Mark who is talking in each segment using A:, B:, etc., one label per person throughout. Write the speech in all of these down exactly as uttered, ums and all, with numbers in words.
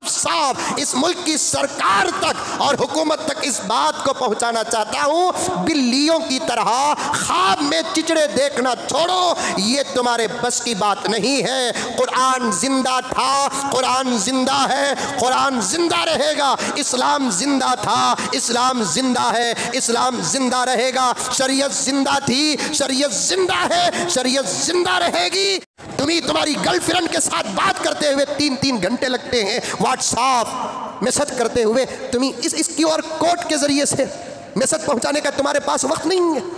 A: साफ इस मुल्क की सरकार तक और हुकूमत तक इस बात को पहुंचाना चाहता हूं, बिल्लियों की तरह ख्वाब में चिचड़े देखना छोड़ो, ये तुम्हारे बस की बात नहीं है। कुरान जिंदा था, कुरान जिंदा है, कुरान जिंदा रहेगा। इस्लाम जिंदा था, इस्लाम जिंदा है, इस्लाम जिंदा रहेगा। शरीयत जिंदा थी, शरीयत जिंदा है, शरीयत जिंदा रहेगी। तुम्हें तुम्हारी गर्लफ्रेंड के साथ बात करते हुए तीन तीन घंटे लगते हैं, व्हाट्सएप मैसेज करते हुए तुम्हें इस इस क्यूआर कोड के जरिए से मैसेज पहुंचाने का तुम्हारे पास वक्त नहीं है।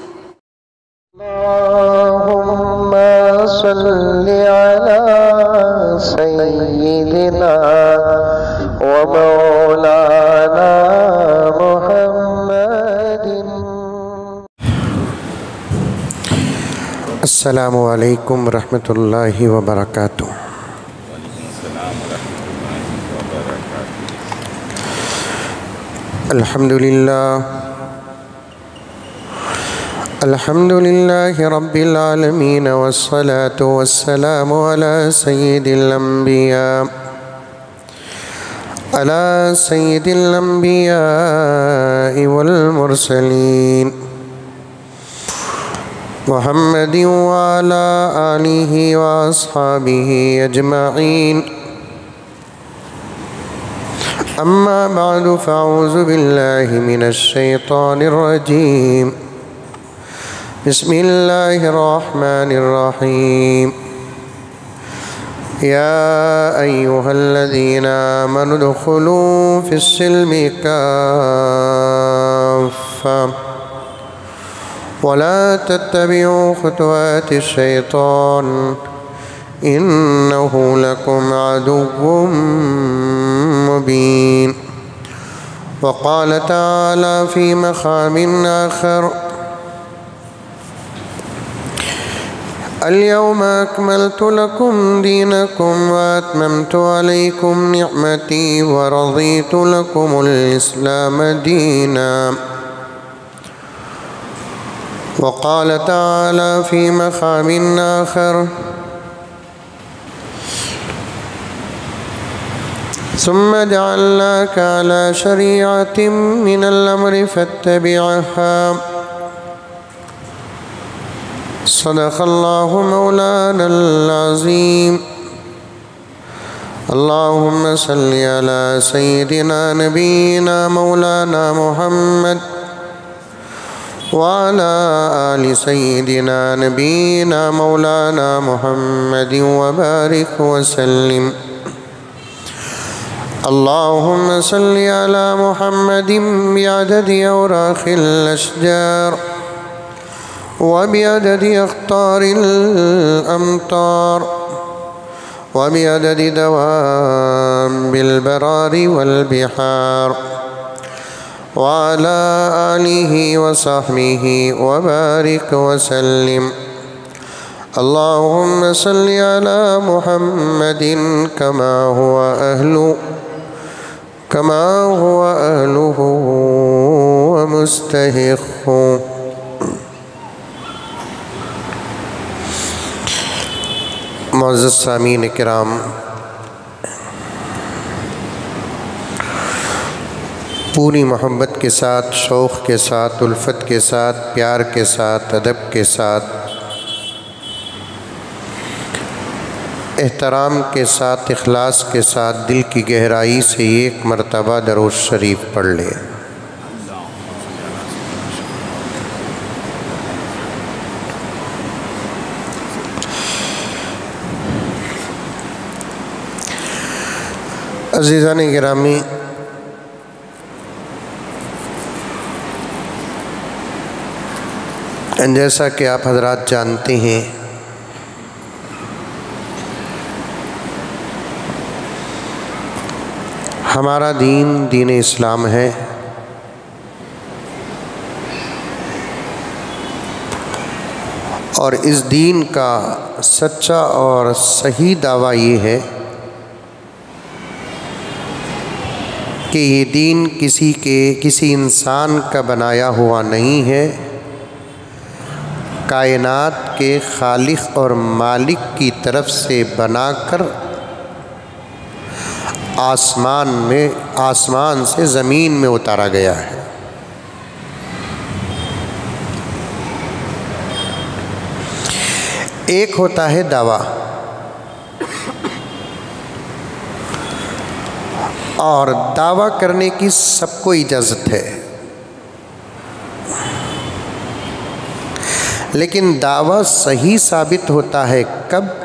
B: अल्लाहुम्मा सल्ली अला सय्यिदिना व मौलाना मुहम्मदिन।
A: अस्सलामु अलैकुम रहमतुल्लाहि व बरकातुहू। अल्हम्दुलिल्लाह अल्हम्दुलिल्लाहि रब्बिल आलमीन वस्सलातु वस्सलामु अला सय्यिदिल अंबिया अला सय्यिदिल अंबिया वल मुरसलीन मुहम्मदिन व अला आलिहि व अस्हाबिहि अजमईन। अम्मा बअदु फ़अऊज़ु बिल्लाहि मिनश शैतानिर रजीम। बिस्मिल्लाहिर रहमानिर रहीम। या अय्युहल्लज़ीना आमनु उदख़ुलू फ़िस्सिल्मि काफ़्फ़ा वला तत्तबिऊ ख़ुतवातिश शैतान इन्नहु लकुम अदुव्वुम मुबीन। वक़ाल तआला फ़ी मक़ामिन आख़र अल-यौम अकमलतु लकुम दीनकुम व अतममतु अलैकुम निअमती व रज़ीतु लकुमुल इस्लाम दीना। वक़ाल तआला फ़ी मक़ामिन आख़र सुम्मा जअलनाका अला शरीअतिन मिनल अम्रि फत्तबिअहा। सदक़ल्लाहु मौलानल अज़ीम। अल्लाहुम्मा सल्लि अला सय्यिदिना नबीना मौलाना मुहम्मद व अला आलि सय्यिदिना नबीना मौलाना मुहम्मदिन व बारिक व सल्लिम। अल्लाहुम्मा सल्लि अला मुहम्मदिन बिअददि औराक़िल अशजार व बिअददि अख़्तारिल अमतार व बिअददि दवाबिल बरारि वल बिहार व अला आलिहि व सहबिहि व बारिक व सल्लिम। अल्लाहुम्मा सल्लि अला मुहम्मदिन कमा हुवा अहलु कमा हुवा अहलुहु व मुस्तहिक़्क़ु। मुअज़्ज़ज़ सामीन किराम, पूरी मोहब्बत के साथ, शौक़ के साथ, उल्फत के साथ, प्यार के साथ, अदब के साथ, एहतराम के साथ, इखलास के साथ, दिल की गहराई से एक मरतबा दरूद शरीफ पढ़ ले। अज़ीज़ान गिरामी, जैसा कि आप हज़रात जानते हैं, हमारा दीन दीन इस्लाम है। और इस दीन का सच्चा और सही दावा ये है कि ये दीन किसी के किसी इंसान का बनाया हुआ नहीं है, कायनात के खालिक और मालिक की तरफ से बनाकर आसमान में आसमान से ज़मीन में उतारा गया है। एक होता है दावा, और दावा करने की सबको इजाज़त है, लेकिन दावा सही साबित होता है कब?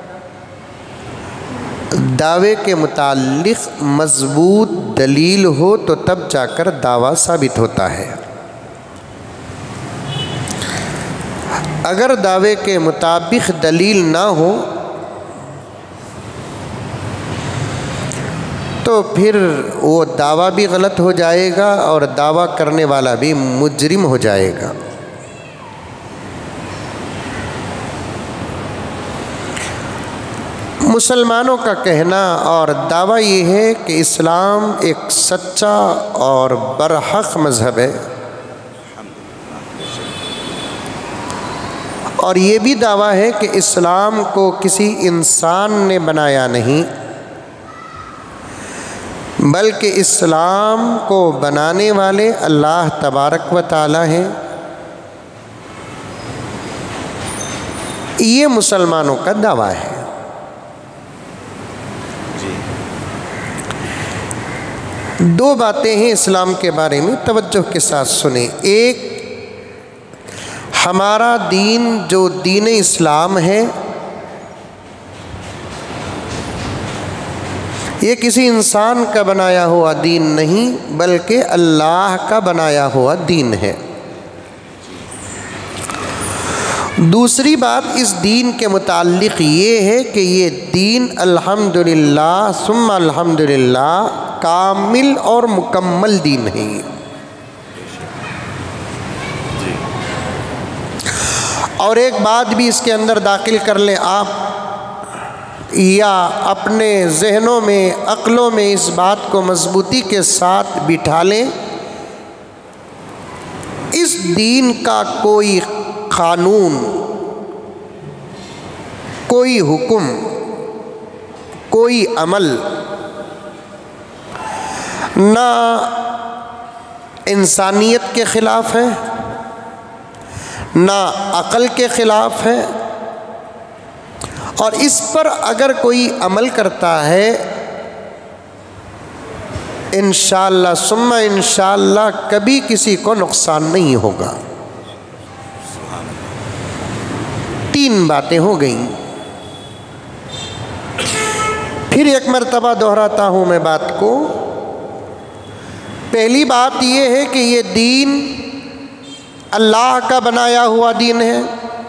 A: दावे के मुताल्लिक़ मज़बूत दलील हो तो तब जाकर दावा साबित होता है। अगर दावे के मुताबिक दलील ना हो तो फिर वो दावा भी गलत हो जाएगा और दावा करने वाला भी मुजरिम हो जाएगा। मुसलमानों का कहना और दावा ये है कि इस्लाम एक सच्चा और बरहक मज़हब है, और ये भी दावा है कि इस्लाम को किसी इंसान ने बनाया नहीं, बल्कि इस्लाम को बनाने वाले अल्लाह तबारक व तआला हैं। ये मुसलमानों का दावा है। दो बातें हैं इस्लाम के बारे में, तवज्जो के साथ सुने। एक, हमारा दीन जो दीन इस्लाम है ये किसी इंसान का बनाया हुआ दीन नहीं, बल्कि अल्लाह का बनाया हुआ दीन है। दूसरी बात इस दीन के मुताल्लिक़ ये है कि ये दीन अल्हम्दुलिल्लाह सुम्मा अल्हम्दुलिल्लाह कामिल और मुकम्मल दीन है। और एक बात भी इसके अंदर दाखिल कर लें आप, या अपने जहनों में अक्लों में इस बात को मजबूती के साथ बिठा लें, इस दीन का कोई कानून, कोई हुक्म, कोई अमल ना इंसानियत के ख़िलाफ़ है, ना अक़ल के ख़िलाफ़ है, और इस पर अगर कोई अमल करता है इंशाअल्लाह सुम्मा इंशाअल्लाह कभी किसी को नुकसान नहीं होगा। तीन बातें हो गईं। फिर एक मर्तबा दोहराता हूँ मैं बात को। पहली बात यह है कि ये दीन अल्लाह का बनाया हुआ दीन है।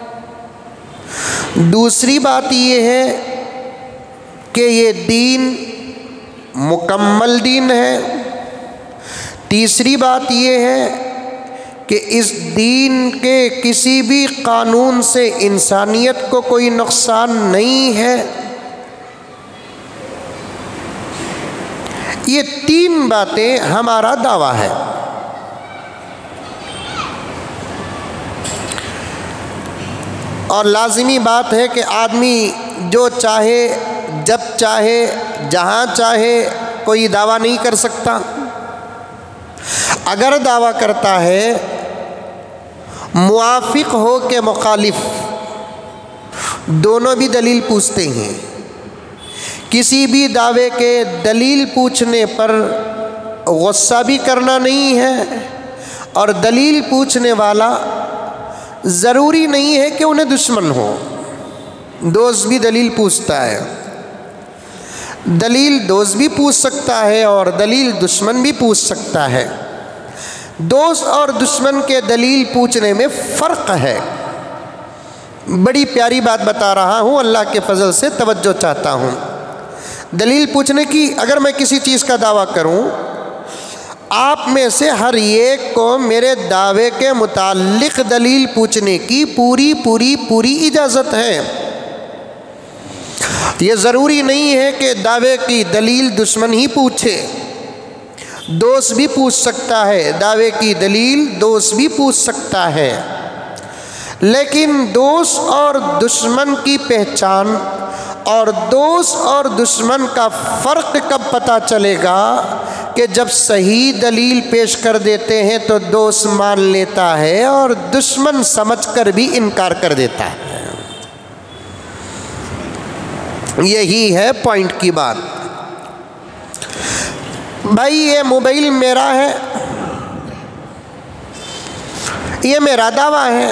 A: दूसरी बात यह है कि ये दीन मुकम्मल दीन है। तीसरी बात यह है कि इस दीन के किसी भी कानून से इंसानियत को कोई नुकसान नहीं है। ये तीन बातें हमारा दावा है। और लाजिमी बात है कि आदमी जो चाहे जब चाहे जहाँ चाहे कोई दावा नहीं कर सकता। अगर दावा करता है मुआफिक हो के मुखालिफ, दोनों भी दलील पूछते हैं। किसी भी दावे के दलील पूछने पर गुस्सा भी करना नहीं है, और दलील पूछने वाला ज़रूरी नहीं है कि उन्हें दुश्मन हो। दोस्त भी दलील पूछता है, दलील दोस्त भी पूछ सकता है और दलील दुश्मन भी पूछ सकता है। दोस्त और दुश्मन के दलील पूछने में फ़र्क है। बड़ी प्यारी बात बता रहा हूँ, अल्लाह के फजल से तवज्जो चाहता हूँ। दलील पूछने की, अगर मैं किसी चीज़ का दावा करूँ, आप में से हर एक को मेरे दावे के मुताल्लिक़ दलील पूछने की पूरी पूरी पूरी इजाज़त है। ये ज़रूरी नहीं है कि दावे की दलील दुश्मन ही पूछे, दोस्त भी पूछ सकता है। दावे की दलील दोस्त भी पूछ सकता है, लेकिन दोस्त और दुश्मन की पहचान और दोस्त और दुश्मन का फ़र्क कब पता चलेगा कि जब सही दलील पेश कर देते हैं तो दोस्त मान लेता है और दुश्मन समझकर भी इनकार कर देता है। यही है पॉइंट की बात। भाई ये मोबाइल मेरा है, ये मेरा दावा है।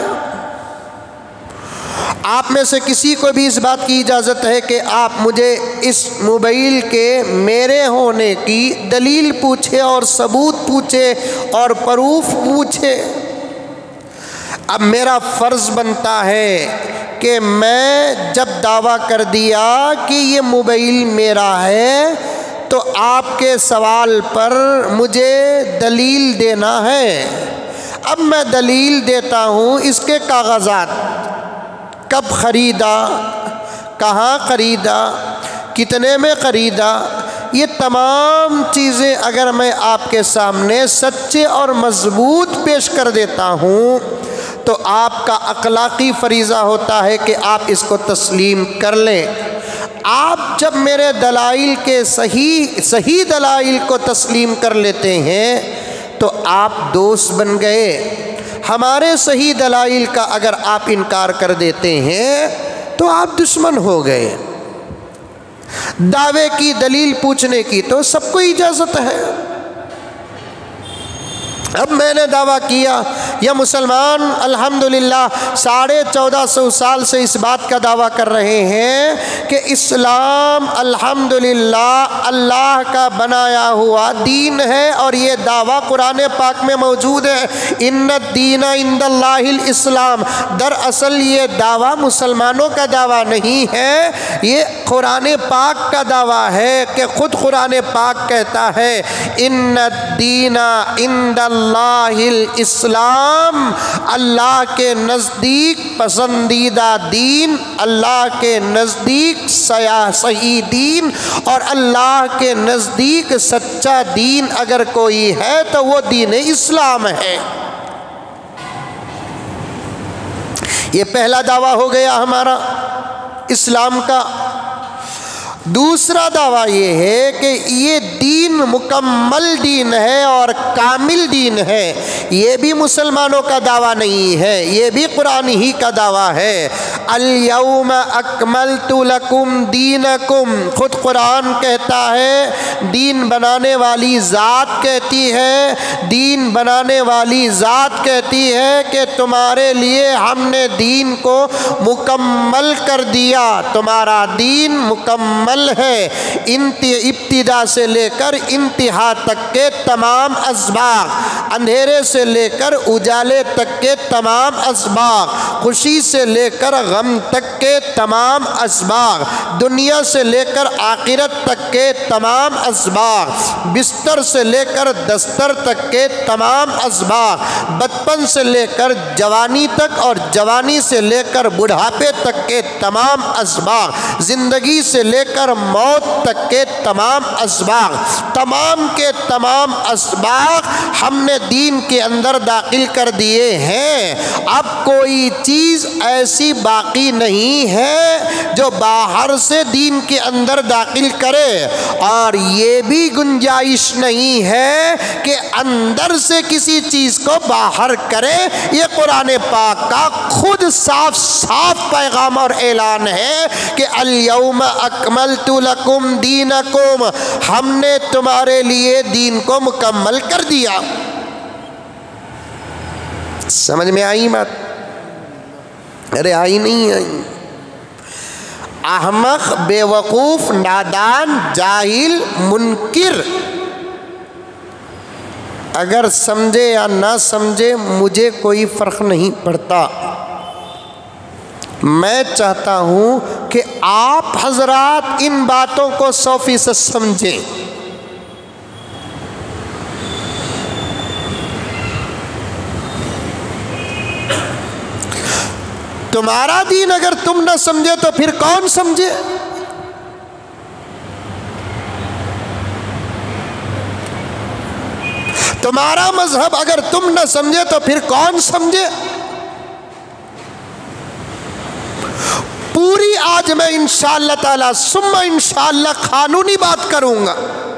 A: आप में से किसी को भी इस बात की इजाज़त है कि आप मुझे इस मोबाइल के मेरे होने की दलील पूछे और सबूत पूछे और प्रूफ पूछे। अब मेरा फ़र्ज़ बनता है कि मैं जब दावा कर दिया कि ये मोबाइल मेरा है तो आपके सवाल पर मुझे दलील देना है। अब मैं दलील देता हूँ, इसके कागज़ात, कब ख़रीदा, कहाँ ख़रीदा, कितने में ख़रीदा, ये तमाम चीज़ें अगर मैं आपके सामने सच्चे और मज़बूत पेश कर देता हूँ तो आपका अखलाक़ी फ़रीज़ा होता है कि आप इसको तस्लीम कर लें। आप जब मेरे दलाइल के सही सही दलाइल को तस्लीम कर लेते हैं तो आप दोस्त बन गए। हमारे सही दलाइल का अगर आप इनकार कर देते हैं तो आप दुश्मन हो गए। दावे की दलील पूछने की तो सबको इजाज़त है। अब मैंने दावा किया, यह मुसलमान अल्हम्दुलिल्लाह साढ़े चौदह सौ साल से इस बात का दावा कर रहे हैं कि इस्लाम अल्हम्दुलिल्लाह अल्लाह का बनाया हुआ दीन है और ये दावा कुरान पाक में मौजूद है। इन्ना दीना इंदल्लाहिल इस्लाम। दरअसल ये दावा मुसलमानों का दावा नहीं है, ये कुरान पाक का दावा है कि खुद कुरान पाक कहता है इन्ना दीना इंदल्लाहिल इस्लाम। अल्लाह के नज़दीक पसंदीदा दीन, अल्लाह के नज़दीक सही दीन और अल्लाह के नज़दीक सच्चा दीन अगर कोई है तो वो दीन इस्लाम है। ये पहला दावा हो गया हमारा इस्लाम का। दूसरा दावा ये है कि ये दीन मुकम्मल दीन है और कामिल दीन है। ये भी मुसलमानों का दावा नहीं है, ये भी कुरान ही का दावा है। अल-यौम अकमलतु लकुम दीनकुम। खुद कुरान कहता है, दीन बनाने वाली ज़ात कहती है, दीन बनाने वाली ज़ात कहती है कि तुम्हारे लिए हमने दीन को मुकम्मल कर दिया। तुम्हारा दीन मुकम्मल है। इंति इब्तिदा से लेकर इंतहा तक के तमाम असबाब, अंधेरे से लेकर उजाले तक के तमाम असबाब, खुशी से लेकर गम तक के तमाम असबाब, दुनिया से लेकर आखिरत तक के तमाम असबाब, बिस्तर से लेकर दस्तर तक के तमाम असबाब, बचपन से लेकर जवानी तक और जवानी से लेकर बुढ़ापे तक के तमाम असबाब, ज़िंदगी से लेकर मौत तक के तमाम असबाब, तमाम के तमाम असबाब हमने दीन के अंदर दाखिल कर दिए हैं। अब कोई चीज़ ऐसी बाकी नहीं है जो बाहर से दीन के अंदर दाखिल करे, और ये भी गुंजाइश नहीं है कि अंदर से किसी चीज़ को बाहर करे। ये कुरान पाक का खुद साफ साफ पैगाम और ऐलान है कि अल-यौम अकमलतु लकुम दीनकुम। हमने तुम्हारे लिए दीन को मुकम्मल कर दिया। समझ में आई बात? अरे आई नहीं आई। अहमक, बेवकूफ़, नादान, जाहिल, मुनकिर अगर समझे या ना समझे मुझे कोई फ़र्क नहीं पड़ता। मैं चाहता हूँ कि आप हजरात इन बातों को सौ फीसद समझें। तुम्हारा दीन अगर तुम न समझे तो फिर कौन समझे? तुम्हारा मजहब अगर तुम न समझे तो फिर कौन समझे? पूरी आज मैं इंशाअल्लाह ताला सुम्मा इंशाअल्लाह कानूनी बात करूंगा।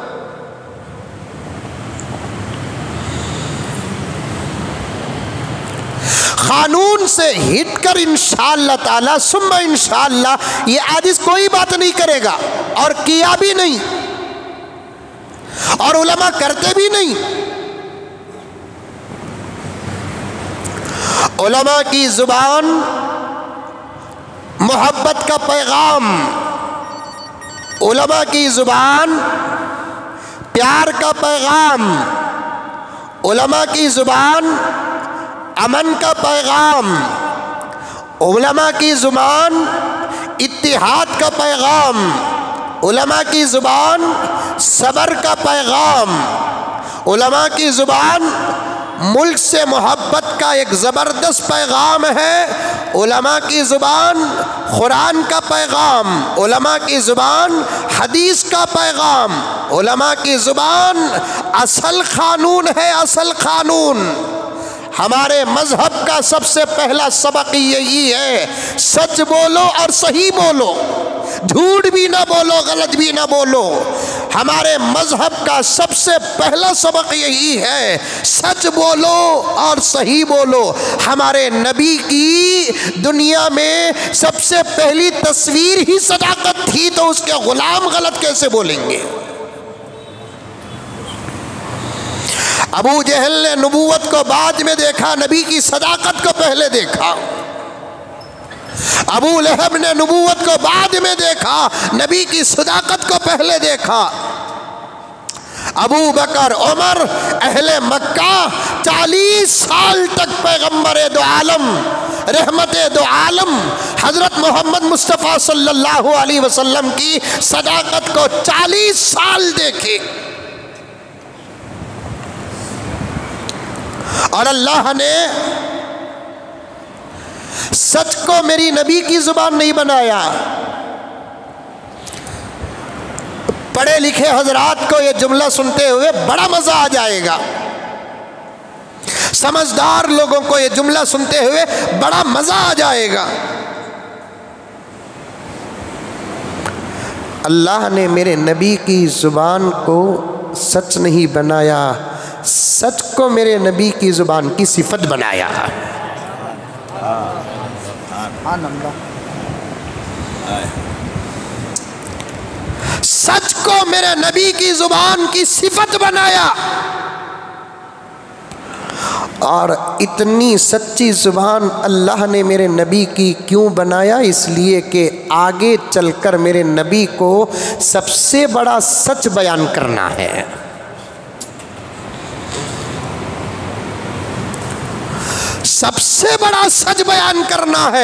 A: कानून से हिट कर इंशाअल्लाह ताला सुम्मा इंशाअल्लाह ये आदिस कोई बात नहीं करेगा और किया भी नहीं और उलमा करते भी नहीं। उलमा की जुबान मोहब्बत का पैगाम, उलमा की जुबान प्यार का पैगाम, उलमा की जुबान अमन का पैगाम, उलमा की जुबान इत्तिहाद का पैगाम, उलमा की जुबान सबर का पैगाम, उलमा की जुबान मुल्क से मोहब्बत का एक ज़बरदस्त पैगाम है। उलमा की ज़ुबान कुरान का पैगाम, उलमा की ज़ुबान हदीस का पैगाम, उलमा की ज़ुबान असल कानून है, असल कानून। हमारे मज़हब का सबसे पहला सबक यही है, सच बोलो और सही बोलो, झूठ भी ना बोलो, गलत भी ना बोलो। हमारे मज़हब का सबसे पहला सबक यही है, सच बोलो और सही बोलो। हमारे नबी की दुनिया में सबसे पहली तस्वीर ही सदाकत थी, तो उसके गुलाम गलत कैसे बोलेंगे। अबू जहल ने नबूवत को बाद में देखा, नबी की सदाकत को पहले देखा। अबू लहब ने नबूवत को बाद में देखा, नबी की सदाकत को पहले देखा। अबू बकर, उमर, अहले मक्का चालीस साल तक पैगंबर दो आलम, रहमत दो आलम हजरत मोहम्मद मुस्तफ़ा सल्लल्लाहु अलैहि वसल्लम की सदाकत को चालीस साल देखे और अल्लाह ने सच को मेरी नबी की जुबान नहीं बनाया। पढ़े लिखे हजरात को ये जुमला सुनते हुए बड़ा मजा आ जाएगा, समझदार लोगों को ये जुमला सुनते हुए बड़ा मजा आ जाएगा। अल्लाह ने मेरे नबी की जुबान को सच नहीं बनाया, सच को मेरे नबी की जुबान की सिफत बनाया। सच को मेरे नबी की जुबान की सिफत बनाया। और इतनी सच्ची जुबान अल्लाह ने मेरे नबी की क्यों बनाया, इसलिए कि आगे चलकर मेरे नबी को सबसे बड़ा सच बयान करना है। सबसे बड़ा सच बयान करना है।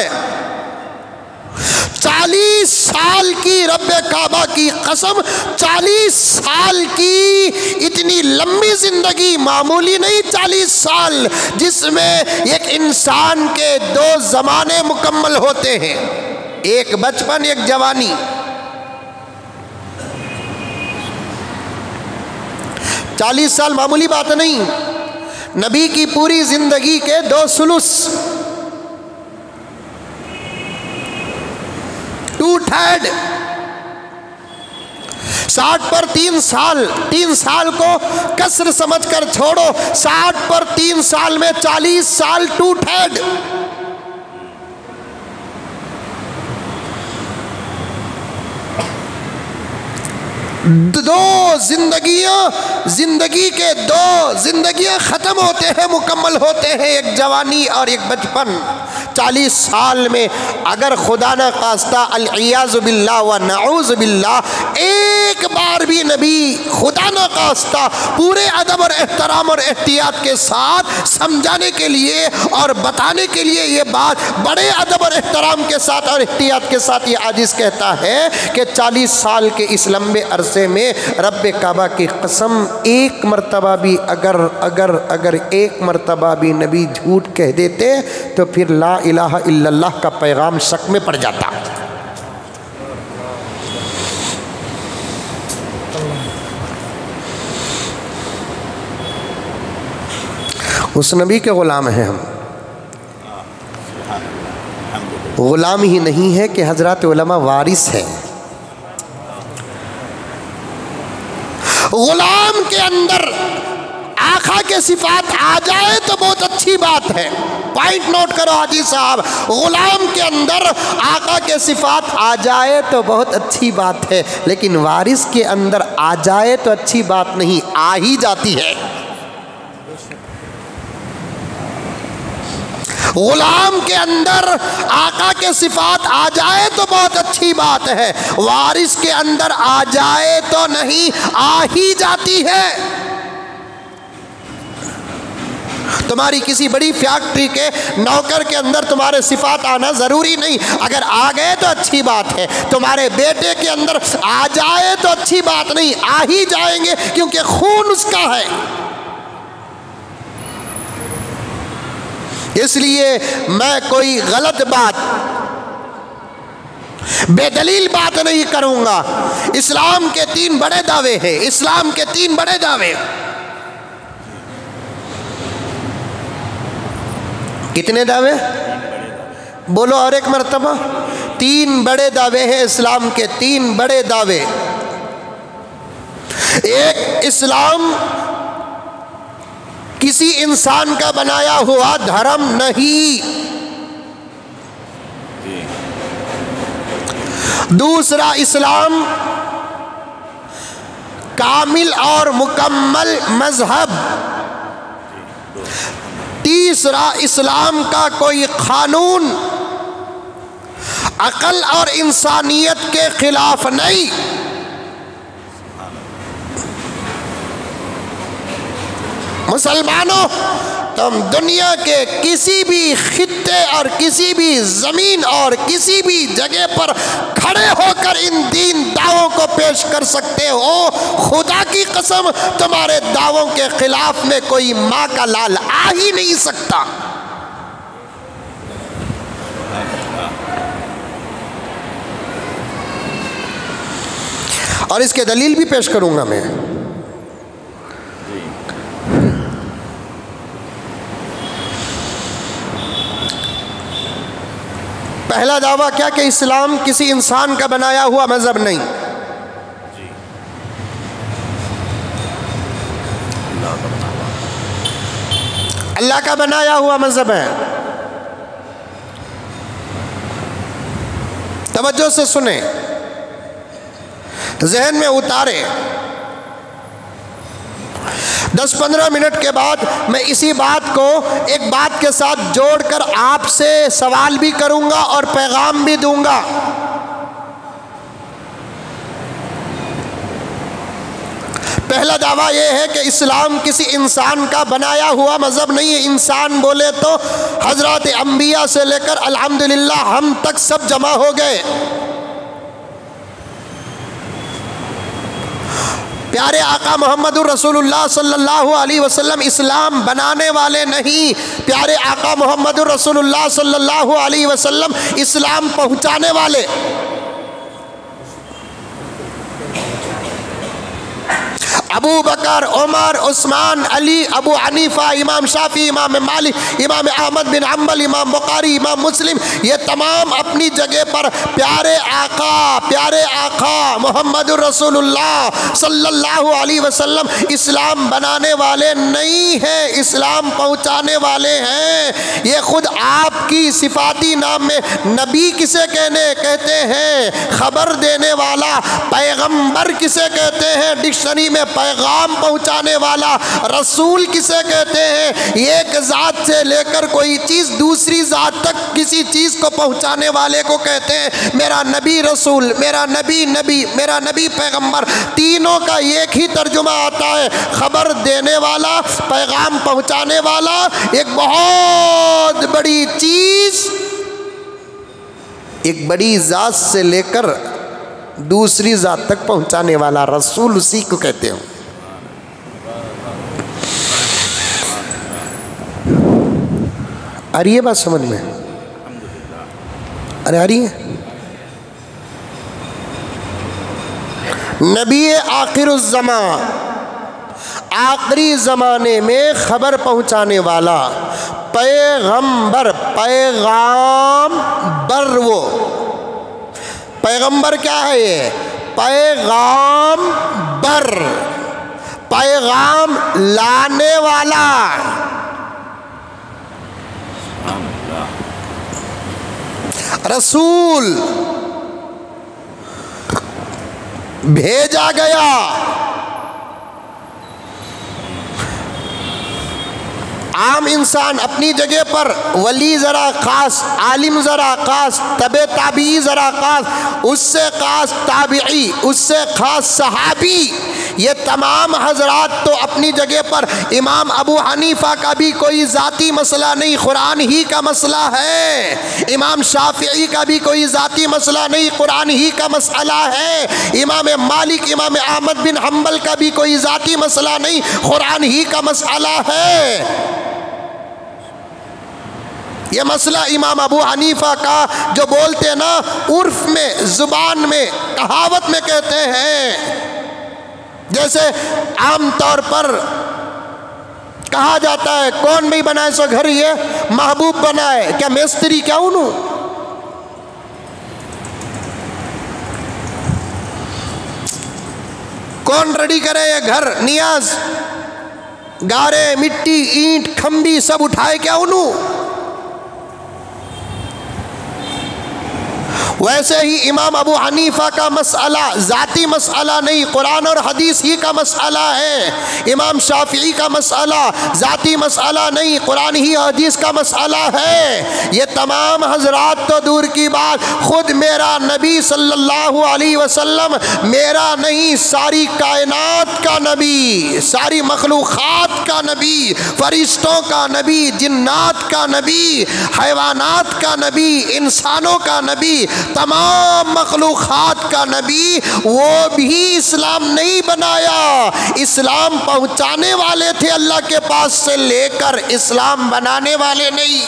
A: चालीस साल की रब्बे काबा की कसम, चालीस साल की इतनी लंबी जिंदगी मामूली नहीं। चालीस साल जिसमें एक इंसान के दो जमाने मुकम्मल होते हैं, एक बचपन एक जवानी। चालीस साल मामूली बात नहीं। नबी की पूरी जिंदगी के दो सुलुस, टू थर्ड, साठ पर तीन साल, तीन साल को कसर समझकर छोड़ो, साठ पर तीन साल में चालीस साल, टू थर्ड। दो जिंदगियां, जिंदगी के दो जिंदगियां खत्म होते हैं, मुकम्मल होते हैं, एक जवानी और एक बचपन। चालीस साल में अगर खुदा न खास्ता अल-इयाज़ु बिल्लाह व नऊज़ु बिल्लाह एक बार भी नबी खुदा न खास्ता पूरे अदब और एहतराम और एहतियात के साथ समझाने के लिए और बताने के लिए ये बात बड़े अदब और एहतराम के साथ और एहतियात के साथ ये आजिज़ कहता है कि चालीस साल के इस लंबे अरसे में रब्बे काबा की कसम, एक मरतबा भी अगर अगर अगर एक मरतबा भी नबी झूठ कह देते तो फिर ला इलाहा इल्लल्लाह का पैगाम शक में पड़ जाता। उस नबी के गुलाम हैं हम। ग़ुलाम ही नहीं है कि हज़रत उलमा वारिस है। ग़ुलाम के अंदर आका के सिफात आ जाए तो बहुत अच्छी बात है। पॉइंट नोट करो हाजी साहब, ग़ुलाम के अंदर आका के सिफात आ जाए तो बहुत अच्छी बात है, लेकिन वारिस के अंदर आ जाए तो अच्छी बात नहीं, आ ही जाती है। ग़ुलाम के अंदर आका के सिफात आ जाए तो बहुत अच्छी बात है, वारिस के अंदर आ जाए तो नहीं, आ ही जाती है। तुम्हारी किसी बड़ी फैक्ट्री के नौकर के अंदर तुम्हारे सिफात आना ज़रूरी नहीं, अगर आ गए तो अच्छी बात है। तुम्हारे बेटे के अंदर आ जाए तो अच्छी बात नहीं, आ ही जाएंगे क्योंकि खून उसका है। इसलिए मैं कोई गलत बात, बेदलील बात नहीं करूंगा। इस्लाम के तीन बड़े दावे हैं, इस्लाम के तीन बड़े दावे। कितने दावे बोलो और एक मर्तबा? तीन बड़े दावे हैं इस्लाम के, तीन बड़े दावे। एक, इस्लाम किसी इंसान का बनाया हुआ धर्म नहीं। दूसरा, इस्लाम कामिल और मुकम्मल मजहब। तीसरा, इस्लाम का कोई कानून अकल और इंसानियत के खिलाफ नहीं। मुसलमानों, तुम दुनिया के किसी भी खित्ते और किसी भी ज़मीन और किसी भी जगह पर खड़े होकर इन दीन दावों को पेश कर सकते हो। खुदा की कसम, तुम्हारे दावों के खिलाफ में कोई माँ का लाल आ ही नहीं सकता। और इसके दलील भी पेश करूंगा मैं। पहला दावा क्या कि इस्लाम किसी इंसान का बनाया हुआ मजहब नहीं। अल्लाह का बनाया हुआ मजहब है। तवज्जो से सुने, जहन में उतारे। दस पंद्रह मिनट के बाद मैं इसी बात को एक बात के साथ जोड़कर आपसे सवाल भी करूंगा और पैगाम भी दूंगा। पहला दावा यह है कि इस्लाम किसी इंसान का बनाया हुआ मजहब नहीं है। इंसान बोले तो हजरत अंबिया से लेकर अल्हम्दुलिल्लाह हम तक सब जमा हो गए। प्यारे आका मोहम्मदुर रसूलुल्लाह सल्लल्लाहु अलैहि वसल्लम इस्लाम बनाने वाले नहीं, प्यारे आका मोहम्मदुर रसूलुल्लाह सल्लल्लाहु अलैहि वसल्लम इस्लाम पहुंचाने वाले। Abu Bakr, Umar, Usman, Ali, Abu Hanifa, इमाम शाफी, इमाम मालिक, इमाम अहमद बिन हम्बल, इमाम बुखारी, इमाम मुस्लिम, ये तमाम अपनी जगह पर प्यारे आका प्यारे आका मोहम्मदुर रसूलुल्लाह सल्लल्लाहु अलैहि वसल्लम इस्लाम बनाने वाले नहीं हैं, इस्लाम पहुँचाने वाले हैं। ये खुद आपकी सिफाती नाम में नबी किसे कहने कहते हैं? खबर देने वाला। पैगंबर किसे कहते हैं? डिक्शनरी में पैगाम पहुंचाने वाला। रसूल किसे कहते हैं? एक जात से लेकर कोई चीज़ दूसरी जात तक किसी चीज़ को पहुंचाने वाले को कहते हैं मेरा नबी रसूल, मेरा नबी नबी, मेरा नबी पैगंबर। तीनों का एक ही तर्जुमा आता है, खबर देने वाला, पैगाम पहुंचाने वाला। एक बहुत बड़ी चीज़ एक बड़ी जात से लेकर दूसरी जात तक पहुंचाने वाला रसूल, उसी को कहते हैं। आ रही है बात समझ में? अरे आ रही है। नबी आखिरुज़्ज़मा, आखिरी ज़माने में ख़बर पहुँचाने वाला, पैगंबर, पैगाम बर, वो पैगंबर क्या है? ये पैगाम बर, पैगाम लाने वाला। रसूल भेजा गया। आम इंसान अपनी जगह पर, वली ज़रा ख़ास, आलिम ज़रा ख़ास, तबे ताबी ज़रा ख़ास, उससे ख़ास ताबिई, उससे ख़ास सहाबी, ये तमाम हजरात तो अपनी जगह पर। इमाम अबू हनीफा का भी कोई ज़ाती मसला नहीं, कुरान ही का मसला है। इमाम शाफिई का भी कोई ज़ाती मसला नहीं, कुरान ही का मसला है। इमाम मालिक, इमाम अहमद बिन हम्बल का भी कोई ज़ाती मसला नहीं, कुरान ही का मसला है। ये मसला इमाम अबू हनीफा का, जो बोलते हैं ना उर्फ में, ज़ुबान में, कहावत में कहते हैं, जैसे आम तौर पर कहा जाता है, कौन भी बनाए सो घर ये महबूब बनाए, क्या मिस्त्री क्या उनू? कौन रेडी करे ये घर? नियाज, गारे, मिट्टी, ईंट, खंबी सब उठाए क्या उनू? वैसे ही इमाम अबू हनीफा का मसला ज़ाती मसला नहीं, कुरान और हदीस ही का मसला है। इमाम शाफिई का मसला ज़ाती मसला नहीं, कुरान ही हदीस का मसला है। ये तमाम हजरात तो दूर की बात, खुद मेरा नबी सल्लल्लाहु अलैहि वसल्लम, मेरा नहीं सारी कायनात का नबी, सारी मखलूक़ात का नबी, फरिश्तों का नबी, जिन्नात का नबी, हैवानात का नबी, इंसानों का नबी, तमाम मखलूक़ात का नबी, वो भी इस्लाम नहीं बनाया। इस्लाम पहुँचाने वाले थे अल्लाह के पास से लेकर, इस्लाम बनाने वाले नहीं।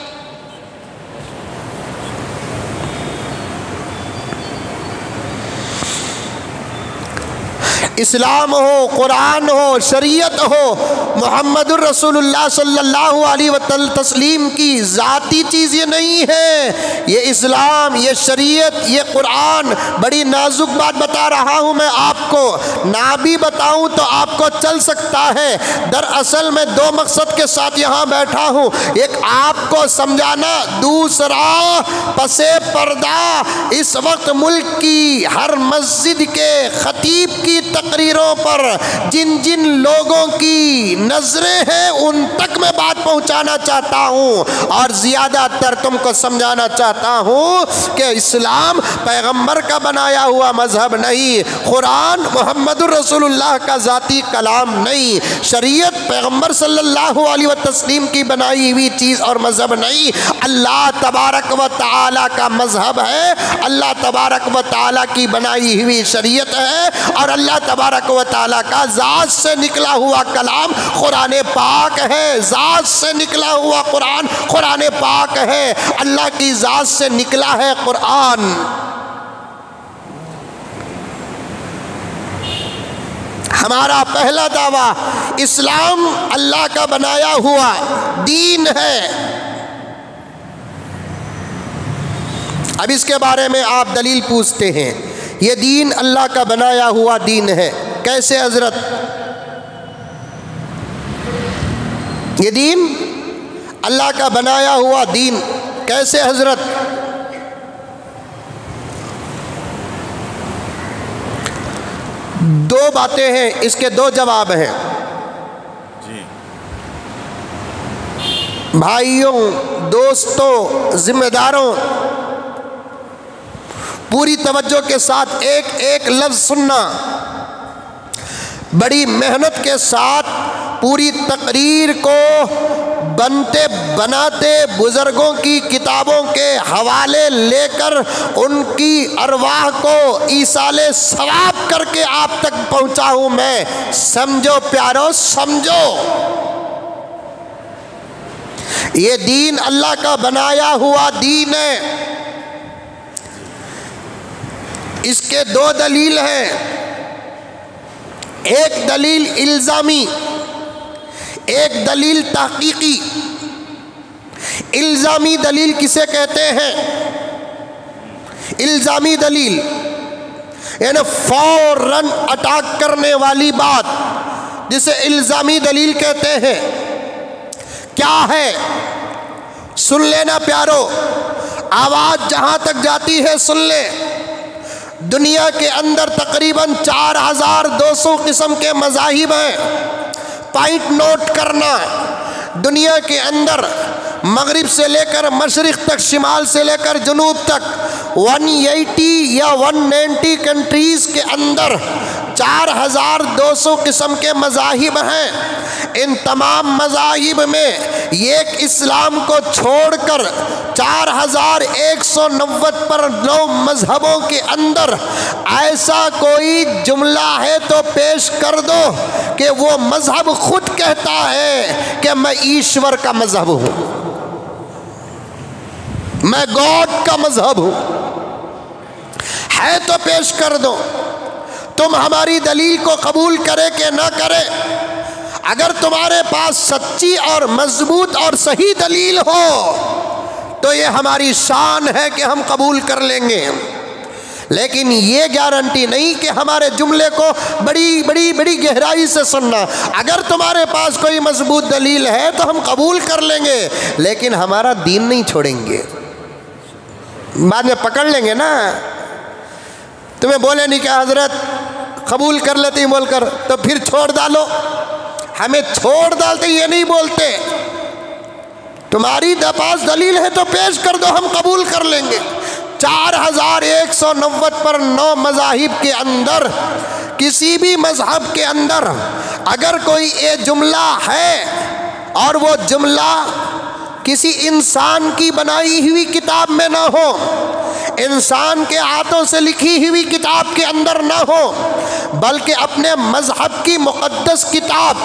A: इस्लाम हो, कुरान हो, शरीयत हो, मुहम्मदुर रसूलुल्लाह सल्लल्लाहु अलैहि वसल्लम तस्लीम की ज़ाती चीज़ ये नहीं है। ये इस्लाम, ये शरीयत, ये कुरान, बड़ी नाजुक बात बता रहा हूँ मैं आपको, ना भी बताऊँ तो आपको चल सकता है। दरअसल मैं दो मकसद के साथ यहाँ बैठा हूँ, एक आपको समझाना, दूसरा पसे पर्दा इस वक्त मुल्क की हर मस्जिद के खतीब की तकरीरों पर जिन जिन लोगों की नजरें हैं उन तक मैं बात पहुंचाना चाहता हूं, और ज़्यादातर तुमको समझाना चाहता हूं कि इस्लाम पैगंबर का बनाया हुआ मजहब नहीं, कुरान मुहम्मदुर रसूलुल्लाह का ज़ाती कलाम नहीं, शरीयत पैगंबर सल्लल्लाहु अलैहि वसल्लम की बनाई हुई चीज़ और मजहब नहीं, अल्लाह तबारक व तआला का मजहब है, अल्लाह तबारक व तआला की बनाई हुई शरीयत है, और अल्लाह तबारक व तआला का ज़ात से निकला हुआ कलाम कुरान पाक है। ज़ात से निकला हुआ कुरान कुरान पाक है, अल्लाह की ज़ात से निकला है कुरान। हमारा पहला दावा, इस्लाम अल्लाह का बनाया हुआ दीन है। अब इसके बारे में आप दलील पूछते हैं, ये दीन अल्लाह का बनाया हुआ दीन है, कैसे हजरत? ये दीन अल्लाह का बनाया हुआ दीन कैसे हजरत? दो बातें हैं, इसके दो जवाब हैं। भाइयों, दोस्तों, जिम्मेदारों, पूरी तवज्जो के साथ एक एक लफ्ज़ सुनना। बड़ी मेहनत के साथ पूरी तकरीर को बनते बनाते बुज़ुर्गों की किताबों के हवाले लेकर उनकी अरवाह को ईसाले सवाब करके आप तक पहुंचा हूं मैं। समझो प्यारो, समझो, ये दीन अल्लाह का बनाया हुआ दीन है। इसके दो दलील हैं, एक दलील इल्ज़ामी, एक दलील तहकीकी। इल्ज़ामी दलील किसे कहते हैं? इल्ज़ामी दलील यानी फौरन अटैक करने वाली बात, जिसे इल्ज़ामी दलील कहते हैं। क्या है? सुन लेना प्यारो, आवाज़ जहाँ तक जाती है सुन ले। दुनिया के अंदर तकरीबन चार हजार दो सौ किस्म के मज़ाहिब हैं। पॉइंट नोट करना, दुनिया के अंदर मगरिब से लेकर मशरिक़ तक, शिमाल से लेकर जुनूब तक एक सौ अस्सी या एक सौ नब्बे कंट्रीज़ के अंदर चार हजार दो सौ किस्म के मज़ाहिब हैं। इन तमाम मज़ाहिब में एक इस्लाम को छोड़कर चार हजार एक सौ नब्बे पर नौ मज़हबों के अंदर ऐसा कोई जुमला है तो पेश कर दो कि वो मज़हब खुद कहता है कि मैं ईश्वर का मज़हब हूँ, मैं गॉड का मज़हब हूँ, है तो पेश कर दो। तुम हमारी दलील को कबूल करे कि ना करे, अगर तुम्हारे पास सच्ची और मजबूत और सही दलील हो तो ये हमारी शान है कि हम कबूल कर लेंगे। लेकिन ये गारंटी नहीं कि हमारे जुमले को बड़ी बड़ी बड़ी गहराई से सुनना। अगर तुम्हारे पास कोई मजबूत दलील है तो हम कबूल कर लेंगे, लेकिन हमारा दीन नहीं छोड़ेंगे। बाद में पकड़ लेंगे ना, तुम्हें बोले नहीं कि हजरत कबूल कर लेते हैं बोलकर तो फिर छोड़ डालो, हमें छोड़ डालते ये नहीं बोलते। तुम्हारी पास दलील है तो पेश कर दो, हम कबूल कर लेंगे। चार हजार एक सौ नब्बे पर नौ मज़ाहिब के अंदर किसी भी मज़हब के अंदर अगर कोई ये जुमला है और वो जुमला किसी इंसान की बनाई हुई किताब में ना हो, इंसान के हाथों से लिखी हुई किताब के अंदर ना हो, बल्कि अपने मज़हब की मुक़द्दस किताब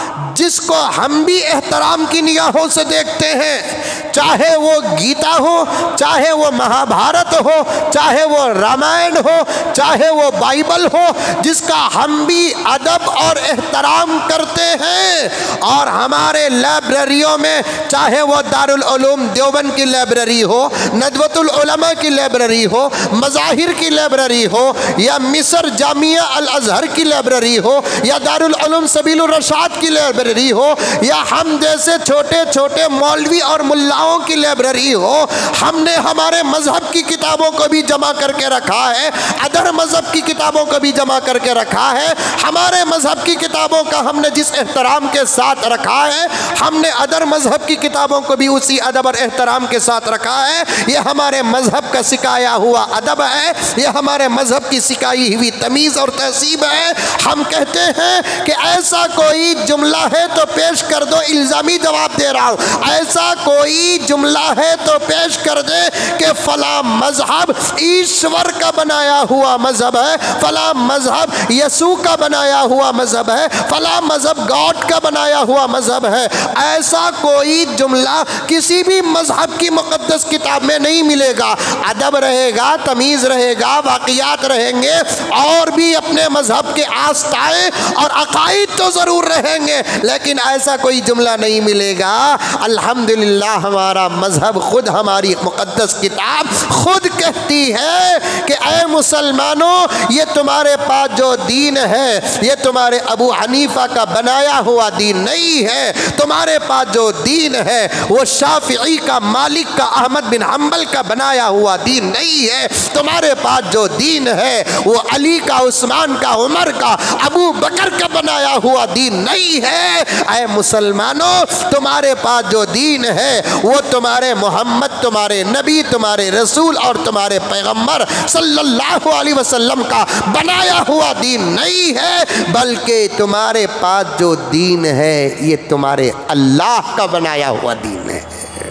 A: जिसको हम भी एहतराम की निगाहों से देखते हैं, चाहे वो गीता हो, चाहे वो महाभारत हो, चाहे वो रामायण हो, चाहे वो बाइबल हो, जिसका हम भी अदब और एहतराम करते हैं। और हमारे लाइब्रेरियों में चाहे वो दारुल उलूम देवबंद की लाइब्रेरी हो, नदवतुल उलमा की लाइब्रेरी हो, मज़ाहिर की लाइब्रेरी हो, या मिस्र जामिया अल अज़हर की लाइब्रेरी हो, या दारुल उलूम सबीलुर रशाद की लाइब्रेरी हो, या हम जैसे छोटे छोटे मौलवी और मुल्लाओं की लाइब्रेरी हो, हमने हमारे मजहब की किताबों को भी जमा करके रखा है, अदर मजहब की किताबों को भी जमा करके रखा है। हमारे मजहब की किताबों का हमने जिस एहतराम के साथ रखा है, हमने अदर मजहब की किताबों को भी उसी अदब और एहतराम के साथ रखा है। यह हमारे मजहब का सिखाया हुआ अदब है, यह हमारे मजहब की सिखाई हुई तमीज़ और तहसीब है। हम कहते हैं कि ऐसा कोई जुमला है तो पेश कर दो, इल्ज़ामी जवाब दे रहा हूँ, ऐसा कोई जुमला है तो पेश कर दे कि फला मजहब ईश्वर का बनाया हुआ मजहब है, फला मजहब यसू का बनाया हुआ मजहब है, फला मजहब गॉड का बनाया हुआ मजहब है। ऐसा कोई जुमला किसी भी मजहब की मुक़द्दस किताब में नहीं मिलेगा। अदब रहेगा, तमीज़ रहेगा, वाक़ियात रहेंगे, और भी अपने मजहब के आस्ताए और अकाईद तो ज़रूर रहेंगे, लेकिन ऐसा कोई जुमला नहीं मिलेगा। अल्हम्दुलिल्लाह हमारा मजहब खुद, हमारी मुक़द्दस किताब खुद कहती है कि ऐ मुसलमानों, ये तुम्हारे पास जो दीन है ये तुम्हारे अबू हनीफा का बनाया हुआ दीन नहीं है। तुम्हारे पास जो दीन है वो शाफिई का, मालिक का, अहमद बिन हम्बल का बनाया हुआ दीन नहीं है। तुम्हारे पास जो दीन है वो अली का, उस्मान का, उमर का, अबू बकर का बनाया हुआ दीन नहीं है। ऐ मुसलमानों, तुम्हारे पास जो दीन है वो तुम्हारे मोहम्मद, तुम्हारे नबी, तुम्हारे रसूल और तुम्हारे पैगंबर सल्लल्लाहु अलैहि वसल्लम का बनाया हुआ दीन नहीं है, बल्कि तुम्हारे पास जो दीन है ये तुम्हारे अल्लाह का बनाया हुआ दीन है।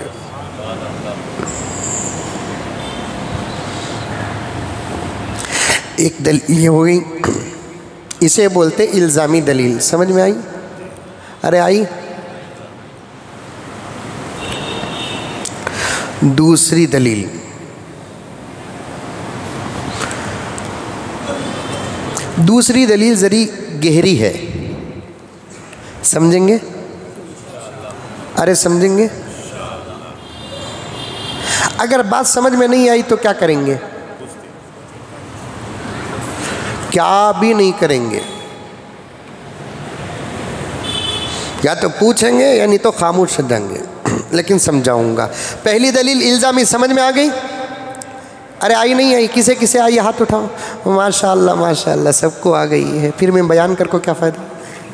A: एक दलील ये हो गई, इसे बोलते इल्ज़ामी दलील। समझ में आई? अरे आई। दूसरी दलील, दूसरी दलील जरी गहरी है, समझेंगे? अरे समझेंगे? अगर बात समझ में नहीं आई तो क्या करेंगे? क्या भी नहीं करेंगे, या तो पूछेंगे या नहीं तो खामोश रहेंगे। लेकिन समझाऊंगा। पहली दलील इल्ज़ामी समझ में आ गई? अरे आई नहीं आई? किसे किसे आई हाथ उठाओ। माशाअल्लाह माशाअल्लाह सबको आ गई है। फिर मैं बयान कर को क्या फ़ायदा?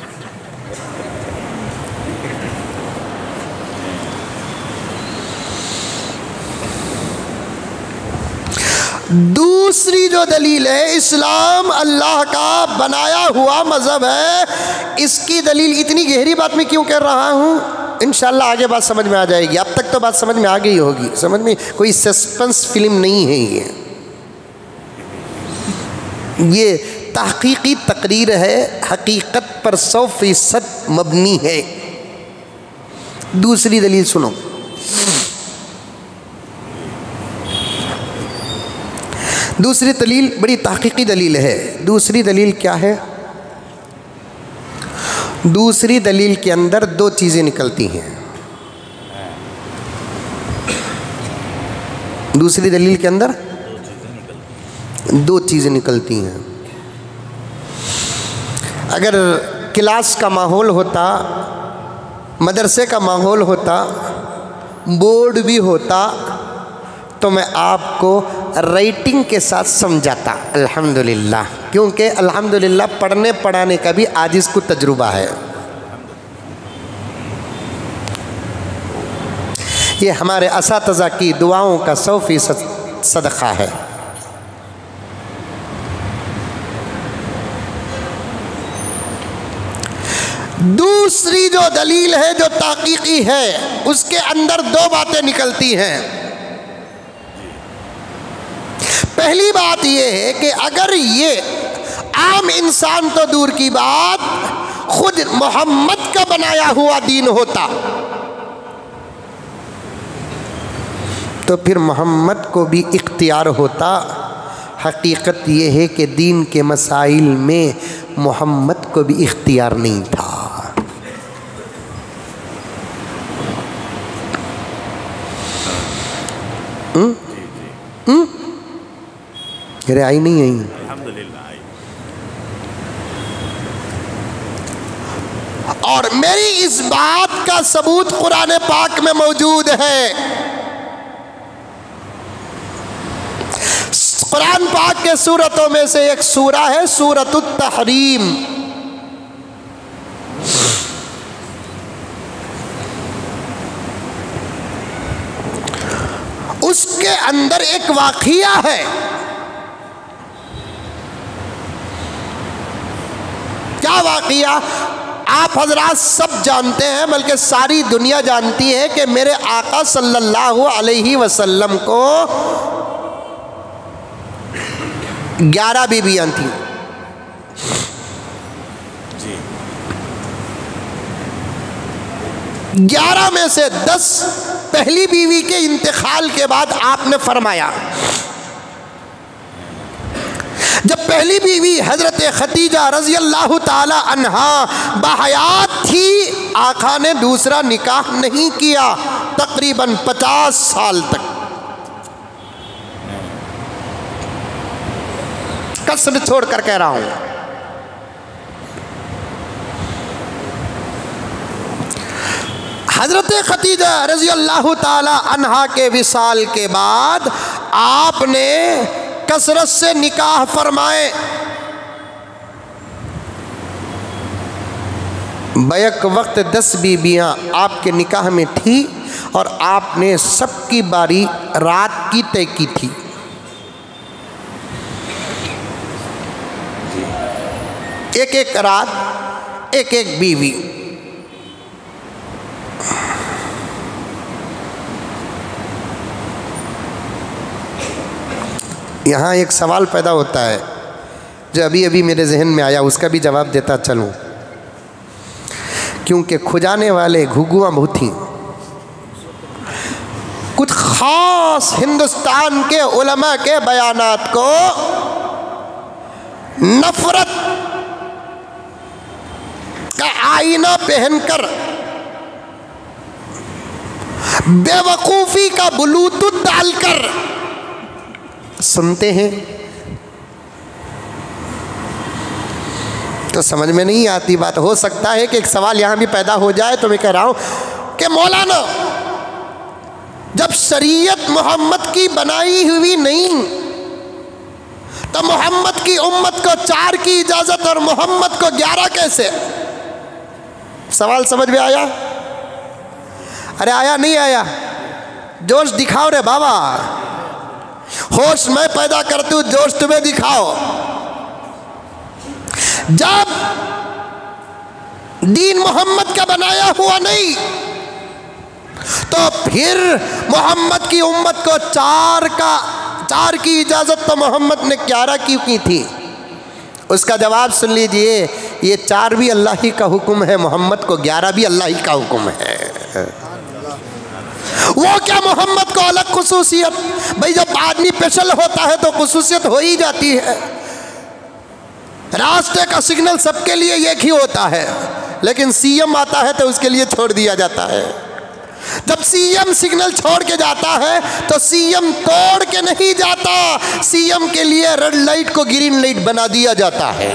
A: दूसरी जो दलील है, इस्लाम अल्लाह का बनाया हुआ मज़हब है। इसकी दलील इतनी गहरी बात में क्यों कर रहा हूँ, इंशाअल्लाह आगे बात समझ में आ जाएगी। अब तक तो बात समझ में आ गई होगी। समझ में, कोई सस्पेंस फिल्म नहीं है ये ये तहकीकी तकरीर है, हकीकत पर सौ फीसद मबनी है। दूसरी दलील सुनो। दूसरी दलील बड़ी तहकीकी दलील है। दूसरी दलील क्या है? दूसरी दलील के अंदर दो चीज़ें निकलती हैं। दूसरी दलील के अंदर दो चीज़ें निकलती हैं। अगर क्लास का माहौल होता, मदरसे का माहौल होता, बोर्ड भी होता, तो मैं आपको राइटिंग के साथ समझाता अल्हम्दुलिल्लाह। क्योंकि अल्हम्दुलिल्लाह पढ़ने पढ़ाने का भी आजिज़ को तजुर्बा है। ये हमारे असातिज़ा की दुआओं का सौ फीसद सदक़ा है। दूसरी जो दलील है जो ताक़ीक़ी है, उसके अंदर दो बातें निकलती हैं। पहली बात यह है कि अगर ये आम इंसान तो दूर की बात, खुद मोहम्मद का बनाया हुआ दीन होता, तो फिर मोहम्मद को भी इख्तियार होता। हकीकत यह है कि दीन के मसाइल में मोहम्मद को भी इख्तियार नहीं था। हम्म हम्म अरे आई नहीं आई?
C: अल्हम्दुलिल्लाह आई।
A: और मेरी इस बात का सबूत कुरान पाक में मौजूद है। कुरान पाक के सूरतों में से एक सूरा है सूरतुत तहरीम। उसके अंदर एक वाक़िया है। क्या वाक़िया? आप हजरात सब जानते हैं, बल्कि सारी दुनिया जानती है कि मेरे आका सल्लल्लाहु अलैहि वसल्लम को ग्यारह बीबियां थीं। ग्यारह में से दस पहली बीवी के इंतकाल के बाद आपने फरमाया, जब पहली बीवी हजरत खदीजा रज़ी अल्लाह ताला अन्हा बहयात थी, आका ने दूसरा निकाह नहीं किया तकरीबन पचास साल तक। कसर छोड़ कर कह रहा हूं। हजरत खदीजा रज़ी अल्लाह ताला अन्हा के विसाल के बाद आपने कसरत से निकाह फरमाए। बैक वक्त दस बीबियां आपके निकाह में थी और आपने सबकी बारी रात की तय की थी। एक एक रात एक एक बीवी। यहाँ एक सवाल पैदा होता है जो अभी अभी मेरे जहन में आया, उसका भी जवाब देता चलूँ, क्योंकि खुजाने वाले घुघुआ बहुत थी। कुछ खास हिंदुस्तान के उलमा के बयानात को नफरत का आईना पहनकर बेवकूफ़ी का ब्लूटूथ डालकर सुनते हैं तो समझ में नहीं आती बात। हो सकता है कि एक सवाल यहाँ भी पैदा हो जाए, तो मैं कह रहा हूँ कि मौलाना जब शरीयत मोहम्मद की बनाई हुई नहीं तो मोहम्मद की उम्मत को चार की इजाज़त और मोहम्मद को ग्यारह कैसे? सवाल समझ में आया? अरे आया नहीं आया? जोश दिखाओ रे बाबा, होश मैं पैदा करती हूँ, जोश तुम्हें दिखाओ। जब दीन मोहम्मद का बनाया हुआ नहीं तो फिर मोहम्मद की उम्मत को चार का चार की इजाज़त तो मोहम्मद ने ग्यारह क्यों की थी? उसका जवाब सुन लीजिए, ये चार भी अल्लाह ही का हुक्म है, मोहम्मद को ग्यारह भी अल्लाह ही का हुक्म है। वो क्या मोहम्मद को अलग खुसूसियत? भाई जब आदमी स्पेशल होता है तो खुसूसियत हो ही जाती है। रास्ते का सिग्नल सबके लिए एक ही होता है, लेकिन सीएम आता है तो उसके लिए छोड़ दिया जाता है। जब सीएम सिग्नल छोड़ के जाता है तो सीएम तोड़ के नहीं जाता, सीएम के लिए रेड लाइट को ग्रीन लाइट बना दिया जाता है।